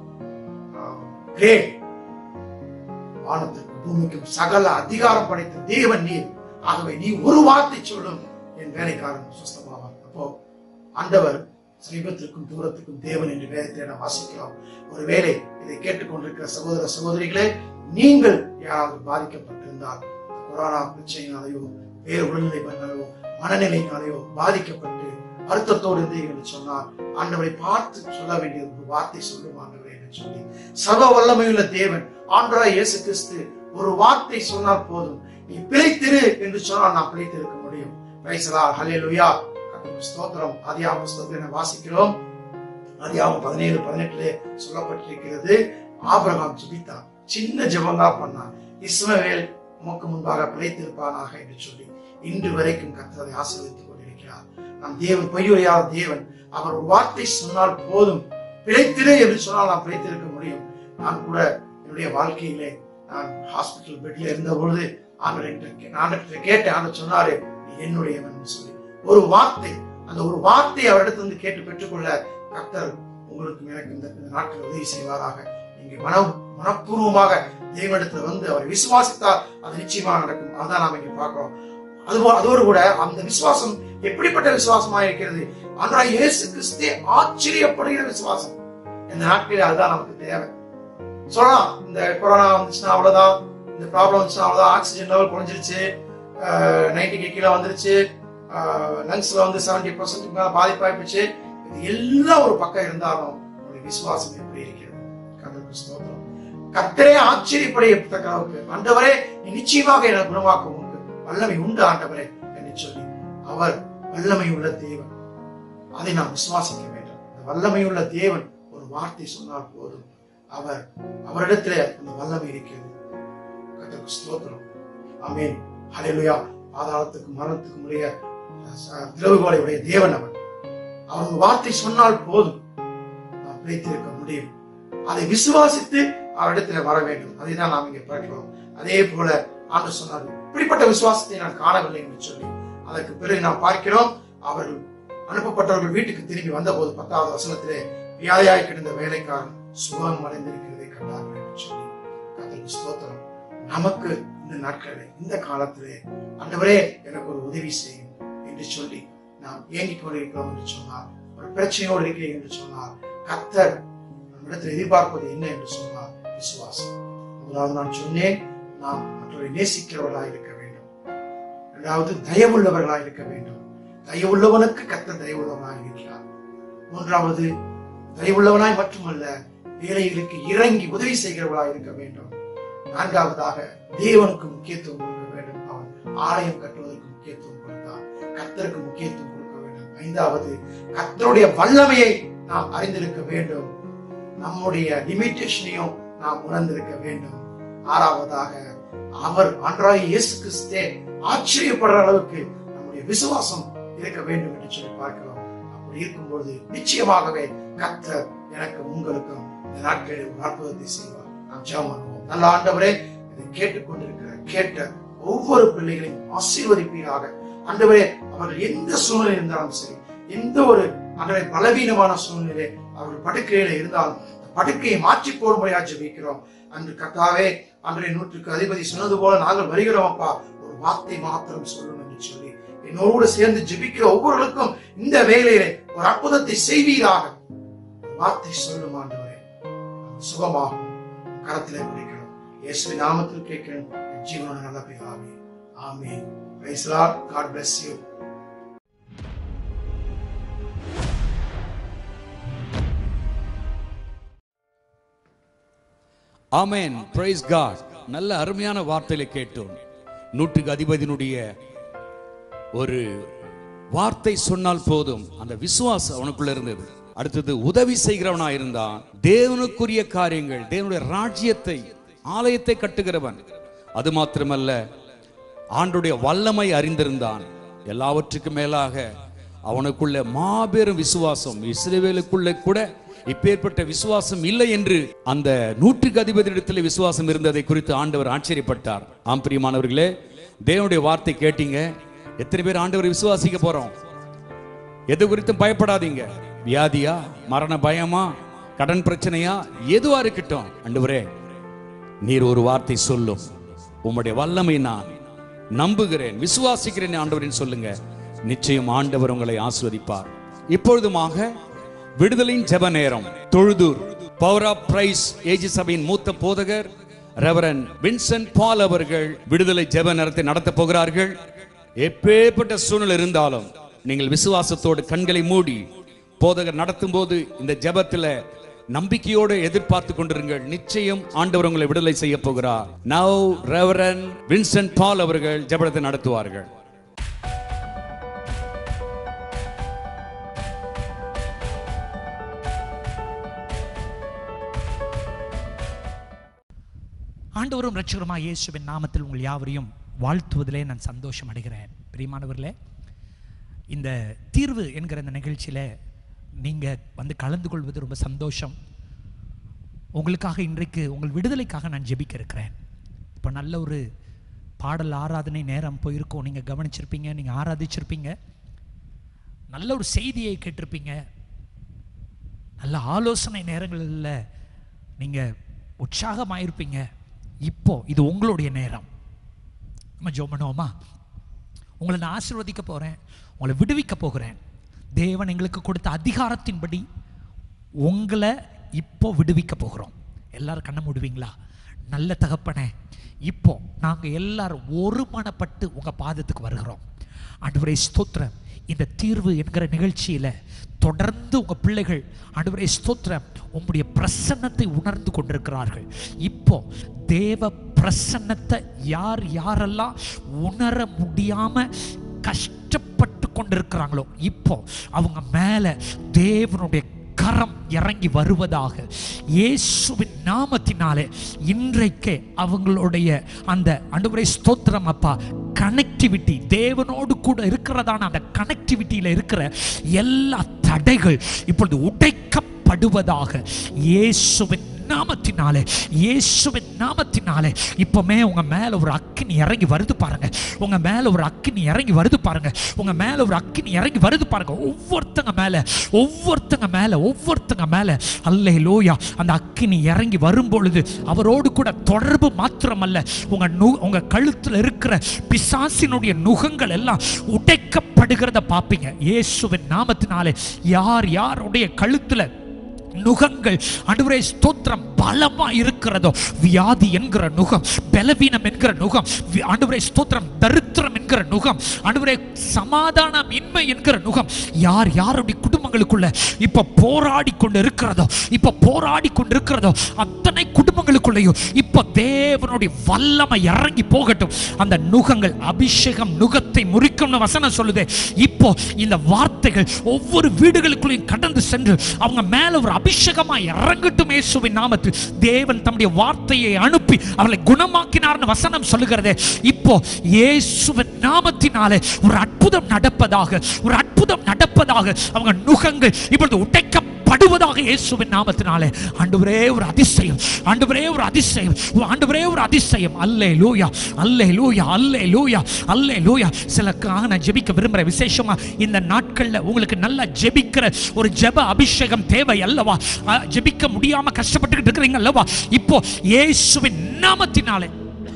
great. வானத்திற்கும் பூமிக்கும் சகல அதிகாரம் படைத்த தேவன் நீர். ஆகவே நீ ஒரு வார்த்தை சொல்லும், என் வேலைக்காரன் சுஸ்தமாவான். அப்போ ஆண்டவர் சமீபத்திற்கும் தூரத்துக்கும் தேவன் என்று வேதத்தை நாம் வாசிக்கிறோம். ஒருவேளை இதை கேட்டுக்கொண்டிருக்கிற சகோதர சகோதரிகளே, நீங்கள் யாராவது பாதிக்கப்பட்டிருந்தால், கொரோனா பிரச்சனையினாலேயோ வேறு உடல்நிலை பண்ணாலோ மனநிலையினாலேயோ பாதிக்கப்பட்டு வருத்தத்தோடு இருந்தீர்கள் என்று சொன்னால், ஆண்டவரை பார்த்து சொல்ல வேண்டிய ஒரு வார்த்தை சொல்லும் ஆண்டவரே என்று சொல்லி, சர்வ வல்லமையுள்ள தேவன் ஆண்டவராய் இயேசு கிறிஸ்து ஒரு வார்த்தை சொன்னால் போதும், நீ பிழைத்திரு என்று சொன்னால் நான் பிழைத்திருக்க முடியும். Praise the Lord, hallelujah. ஸ்தோத்திரம். ஆதியாகம புத்தகத்தை வாசிக்கிறோம். ஆதியாகமம் 17:18 சொல்லப்பட்டிருக்கிறது, ஆபிரகாம் ஜெபித்தான், சின்ன ஜெபங்கா பண்ணான், இஸ்மவேல் உமக்கு முன்பாக பிழைத்திருப்பானாக என்று சொல்லி இன்று வரைக்கும் கர்த்தரை ஆசீர்வதித்துக் கொண்டிருக்கிறார். நம் தேவன் பொய்யுரையாத தேவன். அவர் ஒரு வார்த்தை சொன்னால் போதும், பிழைத்திரு என்று சொன்னால் நான் பிழைத்திருக்க முடியும். நான் கூட என்னுடைய வாழ்க்கையிலே நான் ஹாஸ்பிட்டல் பெட்ல இருந்த பொழுது ஆண்டவர்கிட்ட கேட்டேன். ஆண்டவர் சொன்னாரு, நீ என்னுடையவன் சொல்லி ஒரு வார்த்தை. அந்த ஒரு வார்த்தையை அவரிடத்திலிருந்து கேட்டு பெற்றுக்கொள்ள கர்த்தர் உங்களுக்கு எனக்கு இந்த நாட்கள் உதவி செய்வாராக. நீங்க மனப்பூர்வமாக தேவனிடத்தில் வந்து அவரை விசுவாசித்தால் அது நிச்சயமாக நடக்கும். அதான் நாம இங்க பார்க்கிறோம். அதோடு கூட அந்த விசுவாசம் எப்படிப்பட்ட விசுவாசமா இருக்கிறது? ஆண்டவராகிய இயேசு கிறிஸ்துவே ஆச்சரியப்படுகிற விசுவாசம். இந்த நாட்களில் அதுதான் நமக்கு தேவை. சொல்லலாம், இந்த கொரோனா வந்துச்சுன்னா அவ்வளவுதான், இந்த ப்ராப்ளம் வந்துச்சுன்னா அவ்வளவுதான், ஆக்சிஜன் லெவல் குறைஞ்சிருச்சு, 90 கீழே வந்துருச்சு, லங்ஸ்ல வந்து 70% மேல பாதிப்பாயிடுச்சு. இது எல்லாம் ஒரு பக்கம் இருந்தாலும் உங்களுடைய விசுவாசம் எப்படி இருக்கிறது? கர்த்தருக்கு ஸ்தோத்திரம். கர்த்தரே ஆச்சரியப்படத்தக்க அளவுக்கு, ஆண்டவரே நீ நிச்சயமாக என்னை குணமாக்க வல்லமை உண்டு ஆண்டவரே என்று சொல்லி, அவர் வல்லமை உள்ள தேவன். அதை நாம் விசுவாசிக்க வேண்டும். அந்த வல்லமை உள்ள தேவன் ஒரு வார்த்தை சொன்னால் போதும், அவரிடத்திலே அந்த வல்லமை இருக்கிறது. கர்த்தருக்கு ஸ்தோத்திரம். ஆமென், ஹல்லேலூயா. பாதாளத்துக்கும் மரணத்துக்கும் உடைய திறவுகோலை உடைய தேவன் அவர். அவர் வார்த்தை சொன்னால் போதும், நாம் பிழைத்திருக்க முடியும். அதை விசுவாசித்து அவரிடத்துல வர வேண்டும். அதை தான் நாம் இங்கே பார்க்கிறோம். அதே போல ஆண்டவர் சொன்னார், இப்படிப்பட்ட விசுவாசத்தை நான் காணவில்லை என்று சொல்லி, அதற்கு பிறகு நாம் பார்க்கிறோம், அவர்கள் அனுப்பப்பட்டவர்கள் வீட்டுக்கு திரும்பி வந்த போது 10வது வசனத்திலே வியாதியாய் கிடந்த வேலைக்காரன் சுகம் அடைந்திருக்கிறதை கண்டார்கள் என்று சொல்லி, கர்த்தருக்கு ஸ்தோத்திரம். நமக்கு இந்த நாட்களிலே இந்த காலத்திலே ஆண்டவரே எனக்கு ஒரு உதவி செய்யும் என்று சொல்லி நாம் ஏங்கிக் கொண்டிருக்கிறோம் என்று சொன்னார், ஒரு பிரச்சனையோடு இருக்கிறேன் என்று சொன்னார், கர்த்தர் நம்மிடத்தில் எதிர்பார்ப்பது என்ன என்று சொன்னார்? விசுவாசம். முதலாவது நான் சொன்னேன், நாம் மற்றவரை நேசிக்கிறவர்களாக இருக்க வேண்டும். இரண்டாவது தயவுள்ளவர்களாக இருக்க வேண்டும். தயவுள்ளவனுக்கு கர்த்தர் தயவுள்ளவனாக இருக்கிறார். மூன்றாவது தயவுள்ளவனாய் மட்டுமல்ல, வேலைகளுக்கு இறங்கி உதவி செய்கிறவர்களாக இருக்க வேண்டும். நான்காவதாக தேவனுக்கு முக்கியத்துவம் கொடுக்க வேண்டும். அவன் ஆலயம் கட்டுவதற்கு முக்கியத்துவம் கொடுத்தான், கர்த்தருக்கு முக்கியத்துவம் கொடுக்க வேண்டும். ஐந்தாவது கர்த்தருடைய வல்லமையை நாம் அறிந்திருக்க வேண்டும். நம்முடைய லிமிட்டேஷனையும் நாம் உணர்ந்திருக்க வேண்டும். ஆறாவதாக அவர் ஆண்டவராகிய இயேசு கிறிஸ்துவே ஆச்சரியப்படுற அளவுக்கு நம்முடைய விசுவாசம் இருக்க வேண்டும் என்று சொல்லி பார்க்கிறோம். அப்படி இருக்கும்போது நிச்சயமாகவே கர்த்தர் எனக்கு உங்களுக்கும் இந்த நாட்களில் ஒரு அற்புதத்தை செய்வார். நாம் ஜெபம் பண்ணுவோம். நல்ல ஆண்டவரே, இதை கேட்டுக்கொண்டிருக்கிற கேட்ட ஒவ்வொரு பிள்ளைகளையும் ஆசீர்வதிப்பீராக. ஆண்டவரே, அவர்கள் எந்த சூழ்நிலை இருந்தாலும் சரி, எந்த ஒரு ஆண்டவரே பலவீனமான சூழ்நிலை அவர்கள் படுக்கையில இருந்தாலும் படுக்கையை மாற்றி போடும்படியா ஜெபிக்கிறோம். அன்று கர்த்தாவே, அன்றைய 100க்கு அதிபதி சொன்னது போல நாங்கள் வருகிறோம் அப்பா, ஒரு வார்த்தை மாத்திரம் சொல்லும் என்று சொல்லி என்னோடு சேர்ந்து ஜெபிக்கிற ஒவ்வொருவருக்கும் இந்த வேலையிலே ஒரு அற்புதத்தை செய்வீராக. வார்த்தை சொல்லும் ஆண்டவரே, சுகமாகும் கரத்திலே பிடிக்கிறோம். இயேசுவின் நாமத்தில் கேட்கிறேன் ஜீவனோட நல்ல பிதாவே, ஆமென். Praise the Lord. God bless you. ஆமென். Praise God. நல்ல அருமையான வார்த்தையில கேட்டோம். 100க்கு அதிபதியினுடைய ஒரு வார்த்தை சொன்னால் போதும், அந்த விசுவாசம் அவனுக்குள்ள இருந்தது. அடுத்தது உதவி செய்கிறவனா இருந்தான். தேவனுக்குரிய காரியங்கள், தேவனுடைய ராஜ்யத்தை ஆலயத்தை கட்டுகிறவன். அது மாத்திரமல்ல, ஆண்டுடைய வல்லமை அறிந்திருந்தான். எல்லாவற்றுக்கும் மேலாக அவனுக்குள்ள மாபெரும் விசுவாசம். இஸ்ரவேலுக்குள்ள கூட இப்பேற்பட்ட விசுவாசம் இல்லை என்று அந்த 100க்கு அதிபதியிடத்தில் விசுவாசம் இருந்ததை குறித்து ஆண்டவர் ஆச்சரியப்பட்டார். ஆம் பிரியமானவர்களே, தேவனுடைய வார்த்தை கேட்டீங்க. எத்தனை பேர் ஆண்டவர் விசுவாசிக்க போறோம்? எது குறித்தும் பயப்படாதீங்க. வியாதியா, மரண பயமா, கடன் பிரச்சனையா, எதுவா இருக்கட்டும், ஆண்டவரே நீர் ஒரு வார்த்தை சொல்லும், உம்முடைய வல்லமை நான் நம்புகிறேன், விசுவாசிக்கிறேன் ஆண்டவரின் சொல்லுங்க. நிச்சயம் ஆண்டவர் உங்களை ஆசீர்வதிப்பார். இப்பொழுதுமாக விடுதலையின் ஜெப நேரம். Thozhudur power of praise AG சபையின் மூத்த போதகர் ரெவரன் வின்சென்ட் பால் அவர்கள் விடுதலை ஜெப நேரத்தை நடத்த போகிறார்கள். எப்பேற்பட்ட சூழ்நிலை இருந்தாலும் நீங்கள் விசுவாசத்தோடு கண்களை மூடி போதகர் நடத்தும் போது இந்த ஜெபத்தில் நம்பிக்கையோடு எதிர்பார்த்து கொண்டிருங்கள். நிச்சயம் ஆண்டவர் உங்களை விடுதலை செய்ய போகிறார். நவ் ரெவரன் வின்சென்ட் பால் அவர்கள் ஜெபத்தை நடத்துவார்கள். ஆண்டவரும் இரட்சகருமாகிய இயேசுவின் நாமத்தில் உங்கள் யாவரையும் வாழ்த்துவதிலே நான் சந்தோஷம் அடைகிறேன். பிரியமானவர்களே, இந்த தீர்வு என்கிற இந்த நிகழ்ச்சியில் நீங்கள் வந்து கலந்து கொள்வது ரொம்ப சந்தோஷம். உங்களுக்காக இன்றைக்கு உங்கள் விடுதலைக்காக நான் ஜெபிக்க இருக்கிறேன். இப்போ நல்ல ஒரு பாடல் ஆராதனை நேரம் போயிருக்கோம். நீங்கள் கவனிச்சிருப்பீங்க, நீங்கள் ஆராதிச்சிருப்பீங்க, நல்ல ஒரு செய்தியை கேட்டிருப்பீங்க, நல்ல ஆலோசனை நேரங்களில் நீங்கள் உற்சாகமாயிருப்பீங்க. இப்போ இது உங்களுடைய நேரம். நம்ம ஜெபம் பண்ணுவோமா? உங்களை நான் ஆசீர்வதிக்க போகிறேன், உங்களை விடுவிக்க போகிறேன். தேவன் எங்களுக்கு கொடுத்த அதிகாரத்தின்படி உங்களை இப்போ விடுவிக்க போகிறோம். எல்லாரும் கண்ணை மூடுவீங்களா? நல்ல தகப்பனே, இப்போ நாங்கள் எல்லாரும் ஒருமனப்பட்டு உங்கள் பாதத்துக்கு வருகிறோம். ஆண்டவரே ஸ்தோத்திரம். இந்த தீர்வு என்கிற நிகழ்ச்சியில் தொடர்ந்து உங்கள் பிள்ளைகள் ஆண்டவரே ஸ்தோத்திரம் உங்களுடைய பிரசன்னத்தை உணர்ந்து கொண்டிருக்கிறார்கள். இப்போ தேவ பிரசன்னத்தை யார் யாரெல்லாம் உணர முடியாம கஷ்டப்பட்டு கொண்டிருக்கிறாங்களோ இப்போ அவங்க மேல தேவனுடைய கரம் இறங்கி வருவதாக இயேசுவின் நாமத்தினாலே இன்றைக்கு அவங்களுடைய அந்த ஆண்டவரே ஸ்தோத்திரம் அப்பா கனெக்டிவிட்டி, தேவனோடு கூட இருக்கிறதான அந்த கனெக்டிவிட்டியில் இருக்கிற எல்லா தடைகள் இப்பொழுது உடைக்கப்படுவதாக இயேசுவின் நாமத்தினாலே, இயேசுவின் நாமத்தினாலே. இப்பமே உங்க மேல ஒரு அக்கினி இறங்கி வருது பாருங்க. உங்க மேல ஒரு அக்கினி இறங்கி வருது பாருங்க. உங்க மேல ஒரு அக்கினி இறங்கி வருது பாருங்க. ஒவ்வொருத்தங்க மேல ஒவ்வொருத்தங்க மேல அல்லேலூயா அந்த அக்கினி இறங்கி வரும் பொழுது அவரோடு கூட தொடர்பு மாத்திரமல்ல, உங்க கழுத்துல இருக்கிற பிசாசினுடைய நுகங்கள் எல்லாம் உடைக்கப்படுகிறத பாப்பீங்க. இயேசுவின் நாமத்தினாலே யார் யாருடைய கழுத்துல நுகங்கள் ஆண்டவரே ஸ்தோத்திரம் பலமா இருக்கிறதோ, வியாதி என்கிற நுகம், பலவீனம் என்கிற நுகம், ஆண்டவரே ஸ்தோத்திரம் தரித்திரம் என்கிற நுகம், ஆண்டவரே சமாதானம் இன்மை என்கிற நுகம் யார் யாருடைய குடும்பங்களுக்குள்ள இப்ப போராடி கொண்டு இருக்கிறதோ அத்தனை குடும்பங்களுக்குள்ளேயும் இப்ப தேவனுடைய வல்லமை இறங்கி போகட்டும். அந்த நுகங்கள் அபிஷேகம் நுகத்தை முறிக்கும் வசனம் சொல்லுது. இப்போ இந்த வார்த்தைகள் ஒவ்வொரு வீடுகளுக்குள்ளேயும் கடந்து சென்று அவங்க மேல ஒரு அபிஷேகமா இறங்கட்டும். இயேசுவின் நாமத்தில் தேவன் தம்முடைய வார்த்தையை அனுப்பி அவளை குணமாக்கினார்னு வசனம் சொல்லுகிறது. இப்போ இயேசுவின் நாமத்தினாலே ஒரு அற்புதம் நடப்பதாக அவங்க நுகங்கள் இப்பொழுது உடைக்கப்படுவதாக இயேசுவின் நாமத்தினாலே. ஆண்டவரே ஒரு அதிசயம், ஆண்டவரே ஒரு அதிசயம், ஆண்டவரே ஒரு அதிசயம். அல்லேலூயா, அல்லேலூயா, அல்லேலூயா, அல்லேலூயா. சிலருக்காக நான் ஜெபிக்க விரும்புகிறேன். விசேஷமா இந்த நாட்கள்ல உங்களுக்கு நல்லா ஜெபிக்கிற ஒரு ஜெப அபிஷேகம் தேவை அல்லவா? ஜெபிக்க முடியாம கஷ்டப்பட்டுக்கிட்டு இருக்கிறீங்க அல்லவா? இப்போ இயேசுவின் நாமத்தினாலே,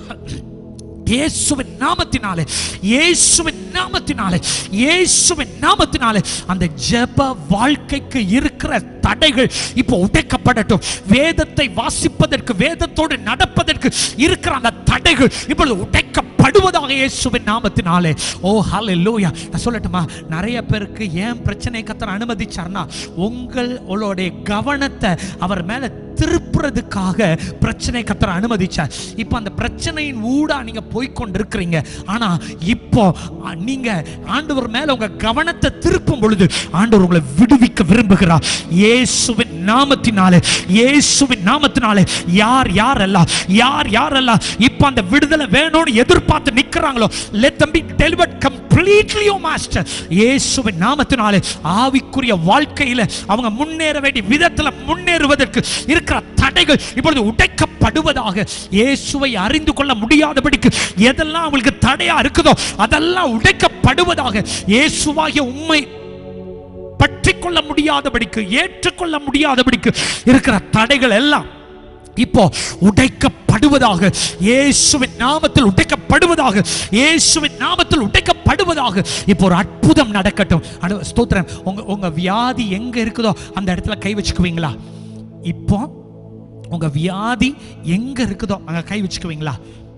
இயேசுவின் நாமத்தினாலே, இயேசுவின் நாமத்தினாலே, இயேசுவின் நாமத்தினாலே அந்த ஜெப வாழ்க்கைக்கு இருக்கிற தடைகள் இப்போ உடைக்கப்படட்டும். வேதத்தை வாசிப்பதற்கு, வேதத்தோடு நடப்பதற்கு இருக்கிற அந்த தடைகள் இப்பொழுது உடைக்கப்படுவதாக இயேசுவின் நாமத்தினாலே. ஓ ஹல்லேலூயா. நான் சொல்லட்டுமா, நிறைய பேருக்கு ஏன் பிரச்சனை கர்த்தர் அனுமதிச்சார்னா உங்களுடைய கவனத்தை அவர் மேல திருப்புறதுக்காக பிரச்சனை கர்த்தர் அனுமதிச்சார். இப்போ அந்த பிரச்சனையின் ஊடா நீங்க போய்கொண்டிருக்கிறீங்க. ஆனா இப்போ நீங்க ஆண்டவர் மேல உங்க கவனத்தை திருப்பும் பொழுது ஆண்டவர் உங்களை விடுவிக்க விரும்புகிறார். இயேசுவின் நாமத்தினாலே, இயேசுவின் நாமத்தினாலே யார் யாரெல்லாம் இப்ப அந்த விடுதலை வேணும்னு எதிர்பார்த்து நிக்கிறாங்களோ, let them be delivered completely, oh master. இயேசுவின் நாமத்தினாலே ஆவிக்குரிய வாழ்க்கையில அவங்க முன்னேற வேண்டிய விதத்துல முன்னேறுவதற்கு இருக்கிற தடைகள் இப்பொழுது உடைக்கப்படுவதாக. இயேசுவை அறிந்து கொள்ள முடியாதபடிக்கு எதெல்லாம் அவங்களுக்கு தடையா இருக்குதோ அதெல்லாம் உடைக்கப்படுவதாக. இயேசுவாகிய உம்மை பற்றி கொள்ள முடியாதபடிக்கு, ஏற்றுக்கொள்ள முடியாதபடிக்கு இருக்கிற தடைகள் எல்லாம் இப்போ உடைக்கப்படுவதாக. இயேசுவின் நாமத்தில் உடைக்கப்படுவதாக. இயேசுவின் நாமத்தில் உடைக்கப்படுவதாக. இப்போ ஒரு அற்புதம் நடக்கட்டும். ஸ்தோத்திரம். உங்க வியாதி எங்க இருக்குதோ அந்த இடத்துல கை வச்சுக்குவீங்களா? இப்போ உங்க வியாதி எங்க இருக்குதோ அங்க கை வச்சுக்குவீங்களா?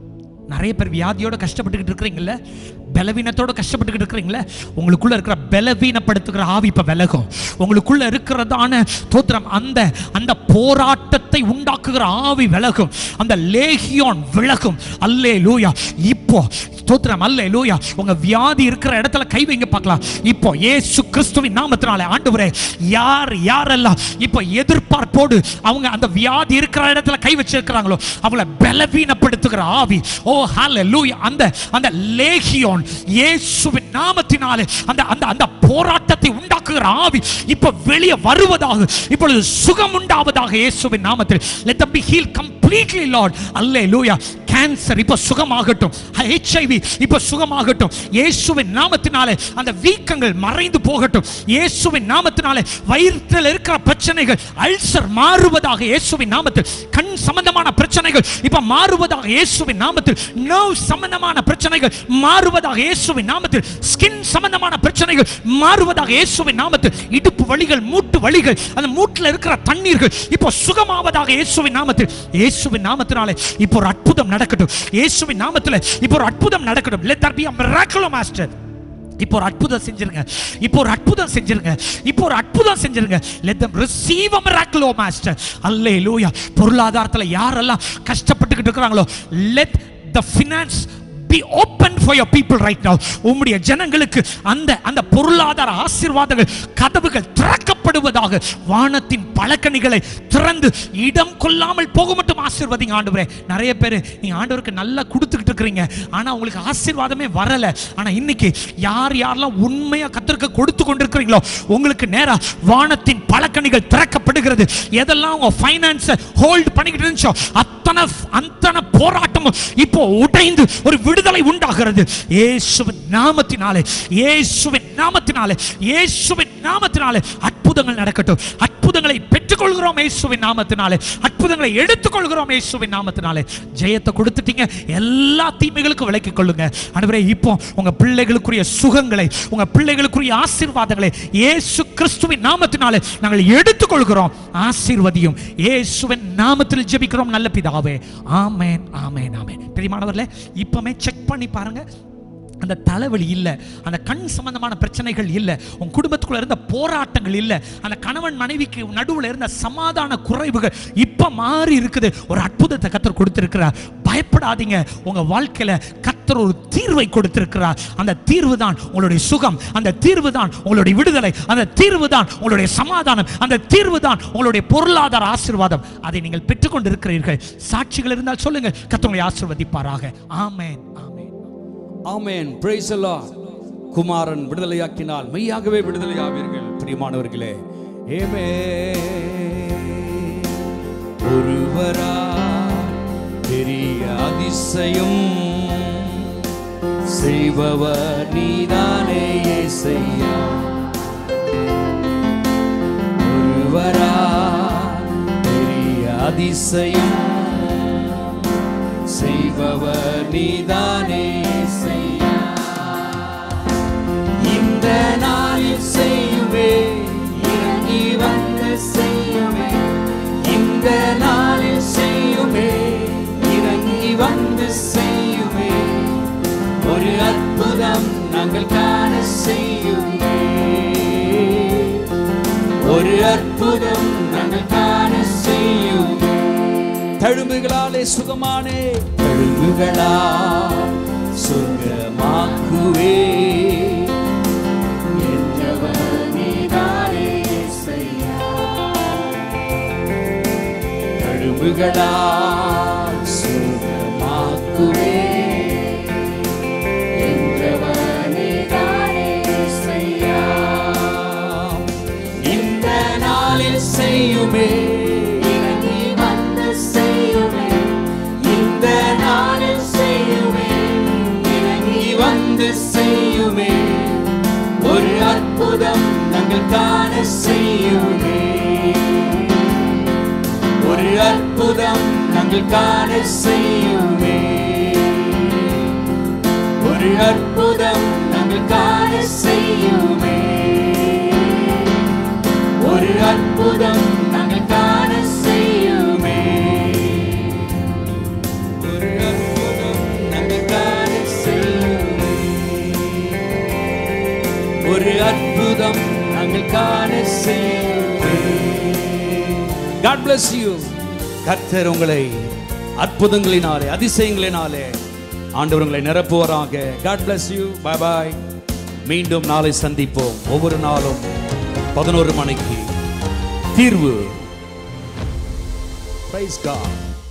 நிறைய பேர் வியாதியோட கஷ்டப்பட்டுக்கிட்டு இருக்கிறீங்கல்ல, பலவீனத்தோட கஷ்டப்பட்டுக்கிட்டு இருக்கிறீங்களே, உங்களுக்குள்ள இருக்கிற பலவீனப்படுத்துகிற ஆவி இப்ப விலகும். உங்களுக்குள்ள இருக்கிறதான தோத்திரம் அந்த போராட்டத்தை உண்டாக்குகிற ஆவி விலகும். அந்த லேகியோன் விலகும். அல்லேலூயா. இப்போ தோத்திரம் அல்லேலூயா. உங்க வியாதி இருக்கிற இடத்துல கை வைங்க பார்க்கலாம். இப்போ இயேசு கிறிஸ்துவின் நாமத்தினாலே ஆண்டவரே, யாரெல்லாம் இப்போ எதிர்பார்ப்போடு அவங்க அந்த வியாதி இருக்கிற இடத்துல கை வச்சிருக்கிறாங்களோ அவங்கள பலவீனப்படுத்துகிற ஆவி, ஓ ஹalleluya, அந்த லேகியோன் இயேசுவின் நாமத்தினாலே அந்த போராட்டத்தை உண்டாக்குகிற ஆவி இப்ப வெளியே வருவதாக. இப்பொழுது சுகம் உண்டாவதாக இயேசுவின் நாமத்தில். let them be healed completely, Lord. அல்லேலூயா. கேன்சர் இப்ப சுகமாகட்டும். HIV இப்ப சுகமாகட்டும். இயேசுவின் நாமத்தினாலே அந்த வீக்கங்கள் மறைந்து போகட்டும். இயேசுவின் நாமத்தினாலே வயிற்றில் இருக்கிற பிரச்சனைகள், அல்சர் மாறுவதாக இயேசுவின் நாமத்தில். கண் சம்பந்தமான பிரச்சனைகள் இப்ப மாறுவதாக இயேசுவின் நாமத்தில். நர்வ் சம்பந்தமான பிரச்சனைகள் மாறுவதாக இயேசுவின் நாமத்தில். ஸ்கின் சம்பந்தமான பிரச்சனைகள் மாறுவதாக இயேசுவின் நாமத்தில். இடுப்பு வலிகள், மூட்டு வலிகள், அந்த மூட்டுல இருக்கிற தண்ணீர்கள் இப்ப சுகமாவதாக இயேசுவின் நாமத்தில். இயேசுவின் நாமத்தினாலே இப்போ ஒரு அற்புதம் நடக்கட்டும். இயேசுவின் நாமத்திலே இப்போ ஒரு அற்புதம் நடக்கட்டும். let there be a miracle, master. இப்போ ஒரு அற்புதம் செஞ்சிருங்க. இப்போ ஒரு அற்புதம் செஞ்சிருங்க. இப்போ ஒரு அற்புதம் செஞ்சிருங்க. let them receive a miracle, oh master. அல்லேலூயா. பொருளாதாரத்துல யாரெல்லாம் கஷ்டப்பட்டுக்கிட்டு இருக்கிறாங்களோ, let the finance be open for your people right now. உம்முடைய ஜனங்களுக்கு அந்த பொருளாதார ஆசீர்வாதங்கள் கதவுகள் திறக்கப்படுவதாக. வானத்தின் பலகணிகளை திறந்து இடம் கொள்ளாமல் போக மட்டும் ஆசீர்வதிங்க ஆண்டவரே. நிறைய பேர் நீங்க ஆண்டவருக்கு நல்லா கொடுத்துக்கிட்டு இருக்கீங்க, ஆனா உங்களுக்கு ஆசீர்வாதமே வரல. ஆனா இன்னைக்கு யாரெல்லாம் உண்மையா கர்த்தருக்கு கொடுத்து கொண்டிருக்கிறீங்களோ உங்களுக்கு நேரா வானத்தின் பலகணிகள் திறக்கப்படுகிறது. எதெல்லாம் உங்க ஃபைனான்ஸ் ஹோல்ட் பண்ணிக்கிட்டு இருந்துச்சோ அத்தனை போராட்டமும் இப்போ உடைந்து ஒரு விடுதலை உண்டாகிறது இயேசுவின் நாமத்தினாலே. இயேசுவின் நாமத்தினாலே, இயேசுவின் நாமத்தினாலே அற்புதங்கள் நடக்கட்டும். அற்புதங்களை பெற்றுக்கொள்கிறோம் இயேசுவின் நாமத்தினாலே. அற்புதங்களை எடுத்துக்கொள்கிறோம் இயேசுவின் நாமத்தினாலே. ஜெயத்தை கொடுத்துட்டீங்க. எல்லா தீமைகளுக்கும் விலக்கிக் கொள்ளுங்க ஆண்டவரே. இப்போ உங்க பிள்ளைகளுக்குரிய சுகங்களை, உங்க பிள்ளைகளுக்குரிய ஆசீர்வாதங்களை இயேசு கிறிஸ்துவின் நாமத்தினாலே நாங்கள் எடுத்துக்கொள்கிறோம். ஆசீர்வதியும் இயேசுவின் நாமத்தில் ஜெபிக்கிறோம் நல்ல பிதாவே. ஆமென், ஆமென், ஆமென். பிரியமானவர்களே, இப்பமே செக் பண்ணி பாருங்க. அந்த தலைவலி இல்ல, அந்த கண் சம்பந்தமான பிரச்சனைகள் இல்ல, உங்க குடும்பத்துக்குள்ள இருந்த போராட்டங்கள் இல்ல, அந்த கணவன் மனைவிக்கு நடுவுல இருந்த சமாதான குறைவுகள் இப்ப மாறி இருக்குது. ஒரு அற்புதத்தை கர்த்தர் கொடுத்திருக்கிறார். பயப்படாதீங்க. உங்க வாழ்க்கையில கர்த்தர் ஒரு தீர்வை கொடுத்திருக்கிறார். அந்த தீர்வு தான் உங்களுடைய சுகம், அந்த தீர்வு தான் உங்களுடைய விடுதலை, அந்த தீர்வு தான் உங்களுடைய சமாதானம், அந்த தீர்வு தான் உங்களுடைய பொருளாதார ஆசீர்வாதம். அதை நீங்கள் பெற்றுக்கொண்டு இருக்கிறீர்கள். சாட்சிகள் இருந்தால் சொல்லுங்க. கர்த்தர் உங்களை ஆசீர்வதிப்பாராக. ஆமென், ஆமென், ஆமென். praise the Lord. குமாரன் விடுதலையாக்கினால் மெய்யாகவே விடுதலையாவீர்கள். பிரியமானவர்களே, ஆமென். ஒருவரா பெரிய அதிசயம் செய்பவர் நீதானே இயேசையா. ஒருவரா பெரிய அதிசயம் செய்பவர் நீதானே இயேசையா. இந்த நாளில் செய்யுமே, இறங்கி வந்து செய்யுமே. இந்த நாளில் செய்யுமே, இறங்கி வந்து செய்யுமே. ஒரு அற்புதம் நாங்கள் காண செய்யுமே. ஒரு அற்புதம் நாங்கள் காண செய்யுமே. தழும்புகளாலே சுகமானே, தழும்புகளா சுகமாக்குவே. என்றவர் நீதானே இயேசையா. கரங்களால் சுகமாக்குவே என்றவனே தானே செய்யா. இந்த நாளில் செய்யுமே, இறங்கி வந்து செய்யுமே. இந்த நாளில் செய்யுமே, இறங்கி வந்து செய்யுமே. ஒரு அற்புதம் நாங்கள் காண செய்யுமே. ஒரு அற்புதம் நாங்கள் காண செய்யுமே. ஒரு அற்புதம் நாங்கள் காண செய்யுமே. ஒரு அற்புதம் நாங்கள் காண செய்யுமே. ஒரு அற்புதம் நாங்கள் காண செய்யுமே. ஒரு அற்புதம் நாங்கள் காண செய்யுமே. God bless you. கர்த்தர் உங்களை அற்புதங்களினாலே, அதிசயங்களினாலே ஆண்டவர் உங்களை நிரப்புவாராக. God bless you. Bye bye. மீண்டும் நாளை சந்திப்போம். ஒவ்வொரு நாளும் 11 மணிக்கு தீர்வு. Praise God.